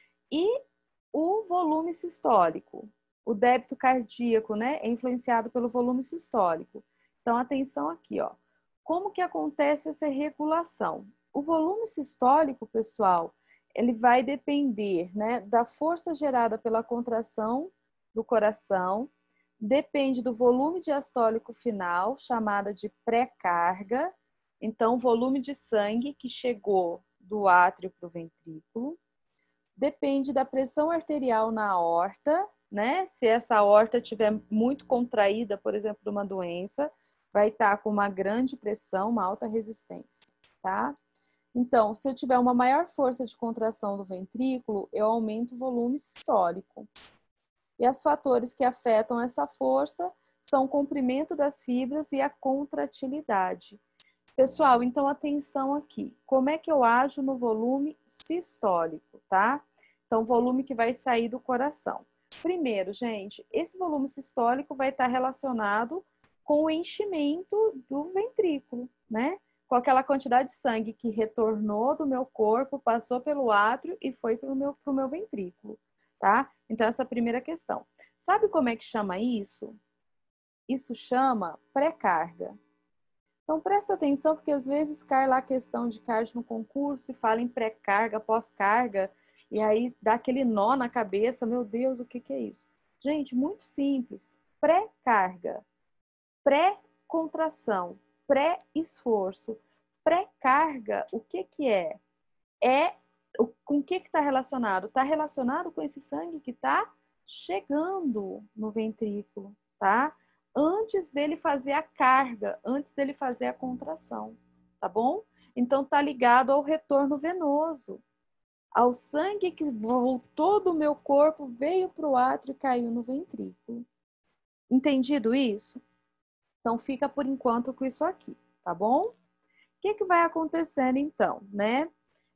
E o volume sistólico, o débito cardíaco, né, é influenciado pelo volume sistólico. Então, atenção aqui, ó. Como que acontece essa regulação? O volume sistólico, pessoal, ele vai depender, né, da força gerada pela contração do coração, depende do volume diastólico final, chamada de pré-carga. Então, o volume de sangue que chegou do átrio para o ventrículo. Depende da pressão arterial na aorta, né? Se essa aorta estiver muito contraída, por exemplo, de uma doença, vai estar com uma grande pressão, uma alta resistência, tá? Então, se eu tiver uma maior força de contração do ventrículo, eu aumento o volume sistólico. E os fatores que afetam essa força são o comprimento das fibras e a contratilidade. Pessoal, então atenção aqui. Como é que eu ajo no volume sistólico, tá? Então, volume que vai sair do coração. Primeiro, gente, esse volume sistólico vai estar relacionado com o enchimento do ventrículo, né? Com aquela quantidade de sangue que retornou do meu corpo, passou pelo átrio e foi para o meu ventrículo, tá? Então, essa é a primeira questão. Sabe como é que chama isso? Isso chama pré-carga. Então, presta atenção, porque às vezes cai lá a questão de cardio no concurso e fala em pré-carga, pós-carga, e aí dá aquele nó na cabeça, meu Deus, o que é isso? Gente, muito simples. Pré-carga, pré-contração, pré-esforço. Pré-carga, o que é? Com o que está relacionado? Está relacionado com esse sangue que está chegando no ventrículo, tá? Antes dele fazer a carga, antes dele fazer a contração, tá bom? Então, tá ligado ao retorno venoso, ao sangue que voltou do meu corpo, veio para o átrio e caiu no ventrículo. Entendido isso? Então, fica por enquanto com isso aqui, tá bom? O que vai acontecendo então, né?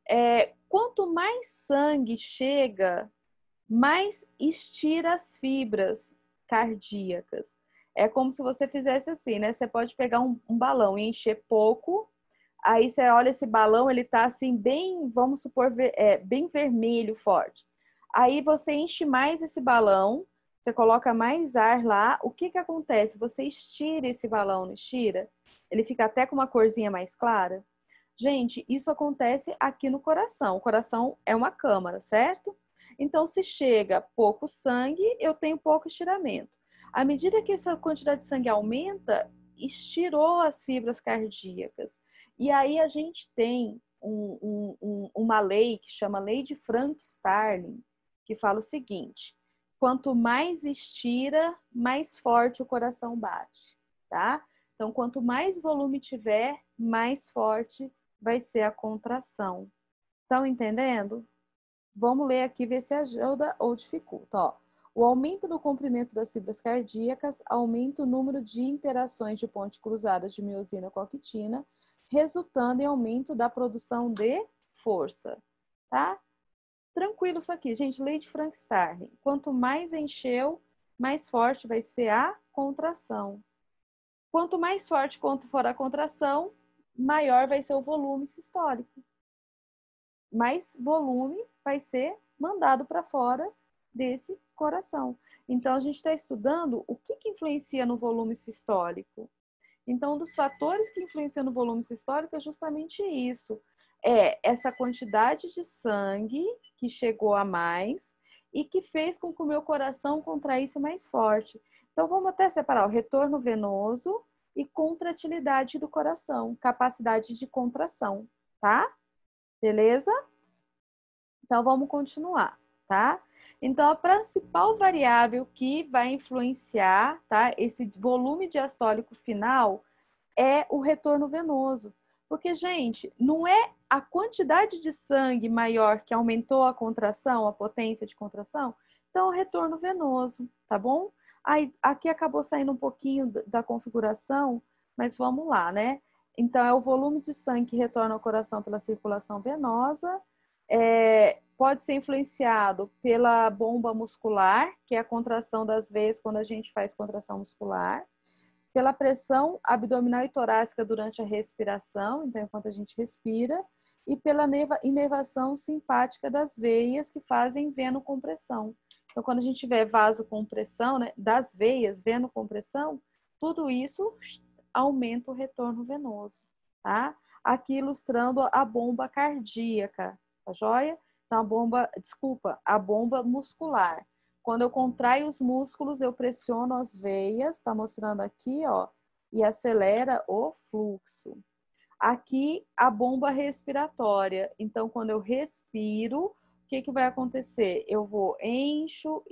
Quanto mais sangue chega, mais estira as fibras cardíacas. É como se você fizesse assim, né? Você pode pegar um balão e encher pouco, aí você olha esse balão, ele tá assim bem, vamos supor, bem vermelho, forte. Aí você enche mais esse balão, você coloca mais ar lá, o que acontece? Você estira esse balão, não estira? Ele fica até com uma corzinha mais clara. Gente, isso acontece aqui no coração. O coração é uma câmara, certo? Então, se chega pouco sangue, eu tenho pouco estiramento. À medida que essa quantidade de sangue aumenta, estirou as fibras cardíacas. E aí a gente tem uma lei que chama Lei de Frank-Starling, que fala o seguinte: quanto mais estira, mais forte o coração bate, tá? Então, quanto mais volume tiver, mais forte vai ser a contração. Estão entendendo? Vamos ler aqui, ver se ajuda ou dificulta. Ó, O aumento do comprimento das fibras cardíacas aumenta o número de interações de ponte cruzadas de miosina com actina, resultando em aumento da produção de força, tá? Tranquilo isso aqui, gente, lei de Frank-Starling. Quanto mais encheu, mais forte vai ser a contração. Quanto mais forte for a contração, maior vai ser o volume sistólico. Mais volume vai ser mandado para fora desse coração. Então, a gente está estudando o que influencia no volume sistólico. Então, um dos fatores que influenciam no volume sistólico é justamente isso. É essa quantidade de sangue que chegou a mais e que fez com que o meu coração contraísse mais forte. Então, vamos até separar o retorno venoso e contratilidade do coração, capacidade de contração, tá? Beleza? Então, vamos continuar, tá? Então, a principal variável que vai influenciar, tá, esse volume diastólico final é o retorno venoso. Porque, gente, não é a quantidade de sangue maior que aumentou a contração, a potência de contração, então o retorno venoso, tá bom? Aí, aqui acabou saindo um pouquinho da configuração, mas vamos lá, né? Então, é o volume de sangue que retorna ao coração pela circulação venosa, pode ser influenciado pela bomba muscular, que é a contração das veias quando a gente faz contração muscular, pela pressão abdominal e torácica durante a respiração, então enquanto a gente respira, e pela inervação simpática das veias que fazem venocompressão. Então, quando a gente tiver vasocompressão, né, das veias, venocompressão, tudo isso aumenta o retorno venoso, tá? Aqui ilustrando a bomba cardíaca, tá joia? Então, a bomba muscular. Quando eu contraio os músculos, eu pressiono as veias, tá mostrando aqui, ó, e acelera o fluxo. Aqui, a bomba respiratória. Então, quando eu respiro, o que vai acontecer? Eu encho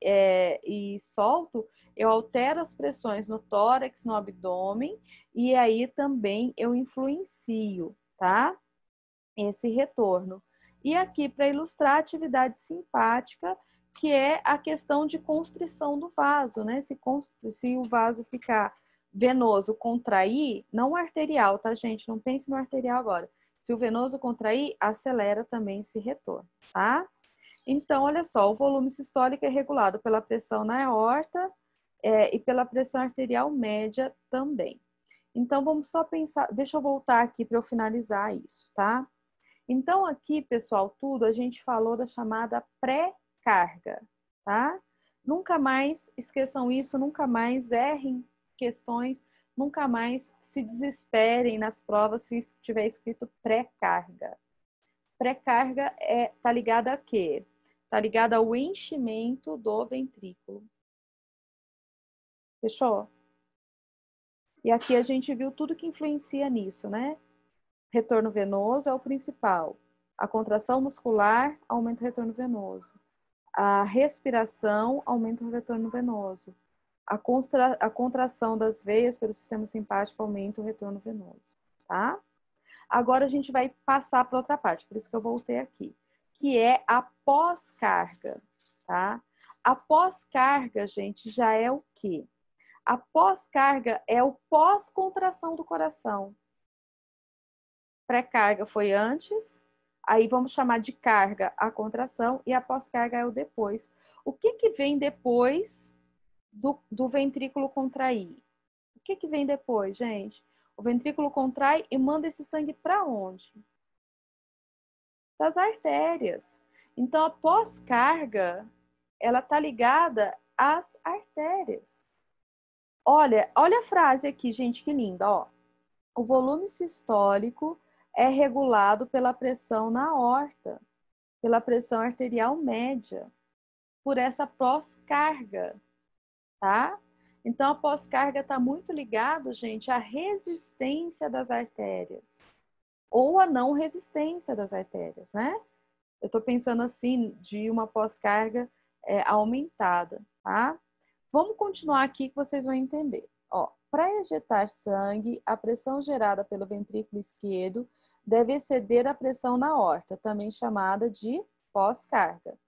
e solto, eu altero as pressões no tórax, no abdômen, e aí também eu influencio, tá? Esse retorno. E aqui, para ilustrar a atividade simpática, que é a questão de constrição do vaso, né? Se o vaso ficar venoso, contrair, não arterial, tá, gente? Não pense no arterial agora. Se o venoso contrair, acelera também esse retorno, tá? Então, olha só, o volume sistólico é regulado pela pressão na aorta e pela pressão arterial média também. Então, vamos só pensar, deixa eu voltar aqui para eu finalizar isso, tá? Então, aqui, pessoal, tudo a gente falou da chamada pré-carga, tá? Nunca mais esqueçam isso, nunca mais errem questões, nunca mais se desesperem nas provas se tiver escrito pré-carga. Pré-carga tá ligada a quê? Tá ligada ao enchimento do ventrículo. Fechou? E aqui a gente viu tudo que influencia nisso, né? Retorno venoso é o principal. A contração muscular aumenta o retorno venoso. A respiração aumenta o retorno venoso. A contração das veias pelo sistema simpático aumenta o retorno venoso, tá? Agora a gente vai passar para outra parte, por isso que eu voltei aqui, que é a pós-carga, tá? A pós-carga, gente, já é o quê? A pós-carga é o pós-contração do coração. Pré-carga foi antes, aí vamos chamar de carga a contração e a pós-carga é o depois. O que vem depois do ventrículo contrair? O que vem depois, gente? O ventrículo contrai e manda esse sangue para onde? Das artérias. Então, a pós-carga, ela tá ligada às artérias. Olha a frase aqui, gente, que linda, ó. O volume sistólico é regulado pela pressão na aorta, pela pressão arterial média, por essa pós-carga, tá? Então, a pós-carga está muito ligada, gente, à resistência das artérias ou à não resistência das artérias, né? Eu estou pensando assim, de uma pós-carga aumentada, tá? Vamos continuar aqui que vocês vão entender. Ó, para ejetar sangue, a pressão gerada pelo ventrículo esquerdo deve exceder a pressão na aorta, também chamada de pós-carga.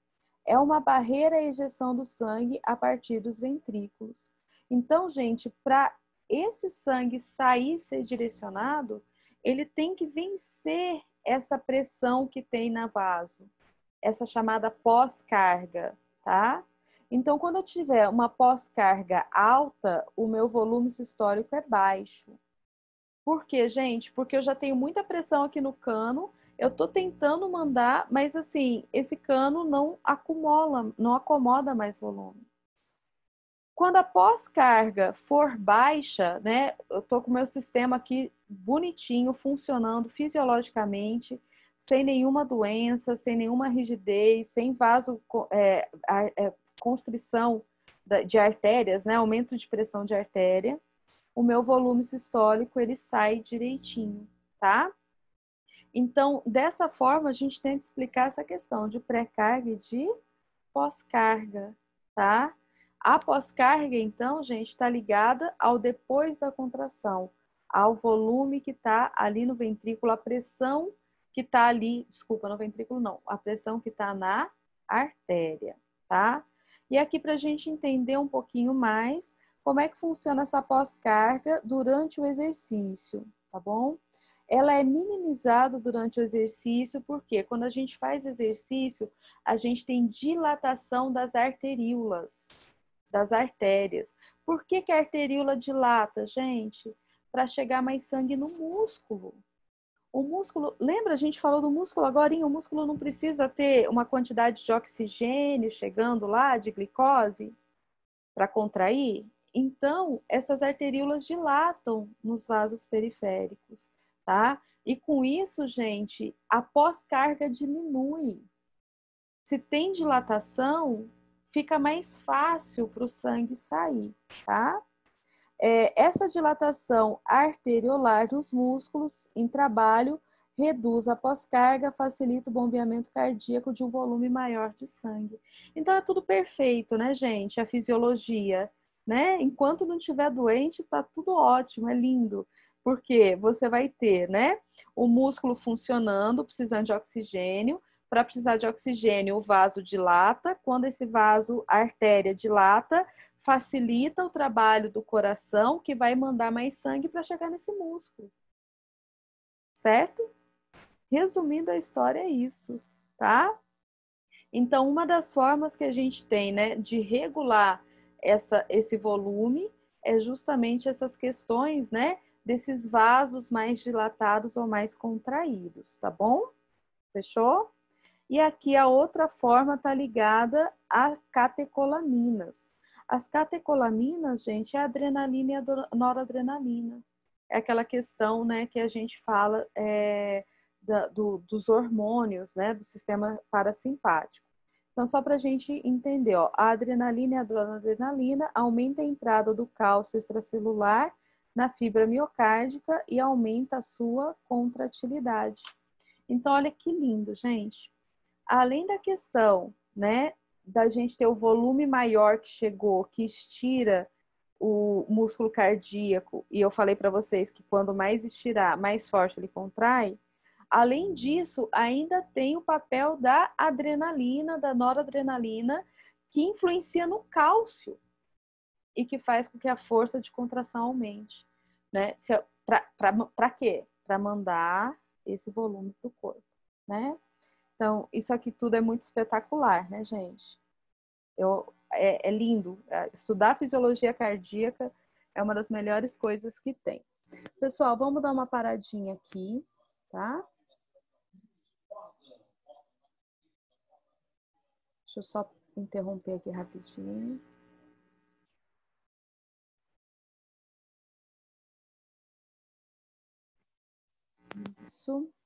é uma barreira à ejeção do sangue a partir dos ventrículos. Então, gente, para esse sangue sair, ser direcionado, ele tem que vencer essa pressão que tem na vaso, essa chamada pós-carga, tá? Então, quando eu tiver uma pós-carga alta, o meu volume sistólico é baixo. Por quê, gente? Porque eu já tenho muita pressão aqui no cano, eu tô tentando mandar, mas assim, esse cano não acumula, não acomoda mais volume. Quando a pós-carga for baixa, né, eu tô com o meu sistema aqui bonitinho, funcionando fisiologicamente, sem nenhuma doença, sem nenhuma rigidez, sem constrição de artérias, né, aumento de pressão de artéria, o meu volume sistólico ele sai direitinho, tá? Então, dessa forma, a gente tem que explicar essa questão de pré-carga e de pós-carga, tá? A pós-carga, então, gente, está ligada ao depois da contração, ao volume que está ali no ventrículo, a pressão que está ali, desculpa, no ventrículo não, a pressão que está na artéria, tá? E aqui para a gente entender um pouquinho mais como é que funciona essa pós-carga durante o exercício, tá bom? Ela é minimizada durante o exercício, porque quando a gente faz exercício, a gente tem dilatação das arteríolas, das artérias. Por que a arteríola dilata, gente? Para chegar mais sangue no músculo. O músculo, lembra, a gente falou do músculo agora, o músculo não precisa ter uma quantidade de oxigênio chegando lá, de glicose, para contrair? Então, essas arteríolas dilatam nos vasos periféricos, tá? E com isso, gente, a pós-carga diminui. Se tem dilatação, fica mais fácil para o sangue sair, tá? Essa dilatação arteriolar nos músculos em trabalho reduz a pós-carga, facilita o bombeamento cardíaco de um volume maior de sangue. Então é tudo perfeito, né, gente? A fisiologia, né? Enquanto não estiver doente, tá tudo ótimo, é lindo. Porque você vai ter, né, o músculo funcionando, precisando de oxigênio. Para precisar de oxigênio, o vaso dilata. Quando esse vaso, a artéria dilata, facilita o trabalho do coração, que vai mandar mais sangue para chegar nesse músculo. Certo? Resumindo a história é isso, tá? Então, uma das formas que a gente tem, né, de regular esse volume é justamente essas questões, né, desses vasos mais dilatados ou mais contraídos, tá bom? Fechou? E aqui a outra forma está ligada a catecolaminas. As catecolaminas, gente, é a adrenalina e a noradrenalina. É aquela questão, né, que a gente fala dos hormônios, né, do sistema parasimpático. Então, só para a gente entender, ó, a adrenalina e a noradrenalina aumenta a entrada do cálcio extracelular na fibra miocárdica e aumenta a sua contratilidade. Então, olha que lindo, gente. Além da questão, né, da gente ter o volume maior que chegou, que estira o músculo cardíaco, e eu falei para vocês que quando mais estirar, mais forte ele contrai. Além disso, ainda tem o papel da adrenalina, da noradrenalina, que influencia no cálcio e que faz com que a força de contração aumente, né? Para quê? Para mandar esse volume para o corpo, né? Então, isso aqui tudo é muito espetacular, né, gente? É lindo. Estudar fisiologia cardíaca é uma das melhores coisas que tem. Pessoal, vamos dar uma paradinha aqui, tá? Deixa eu só interromper aqui rapidinho. Isso.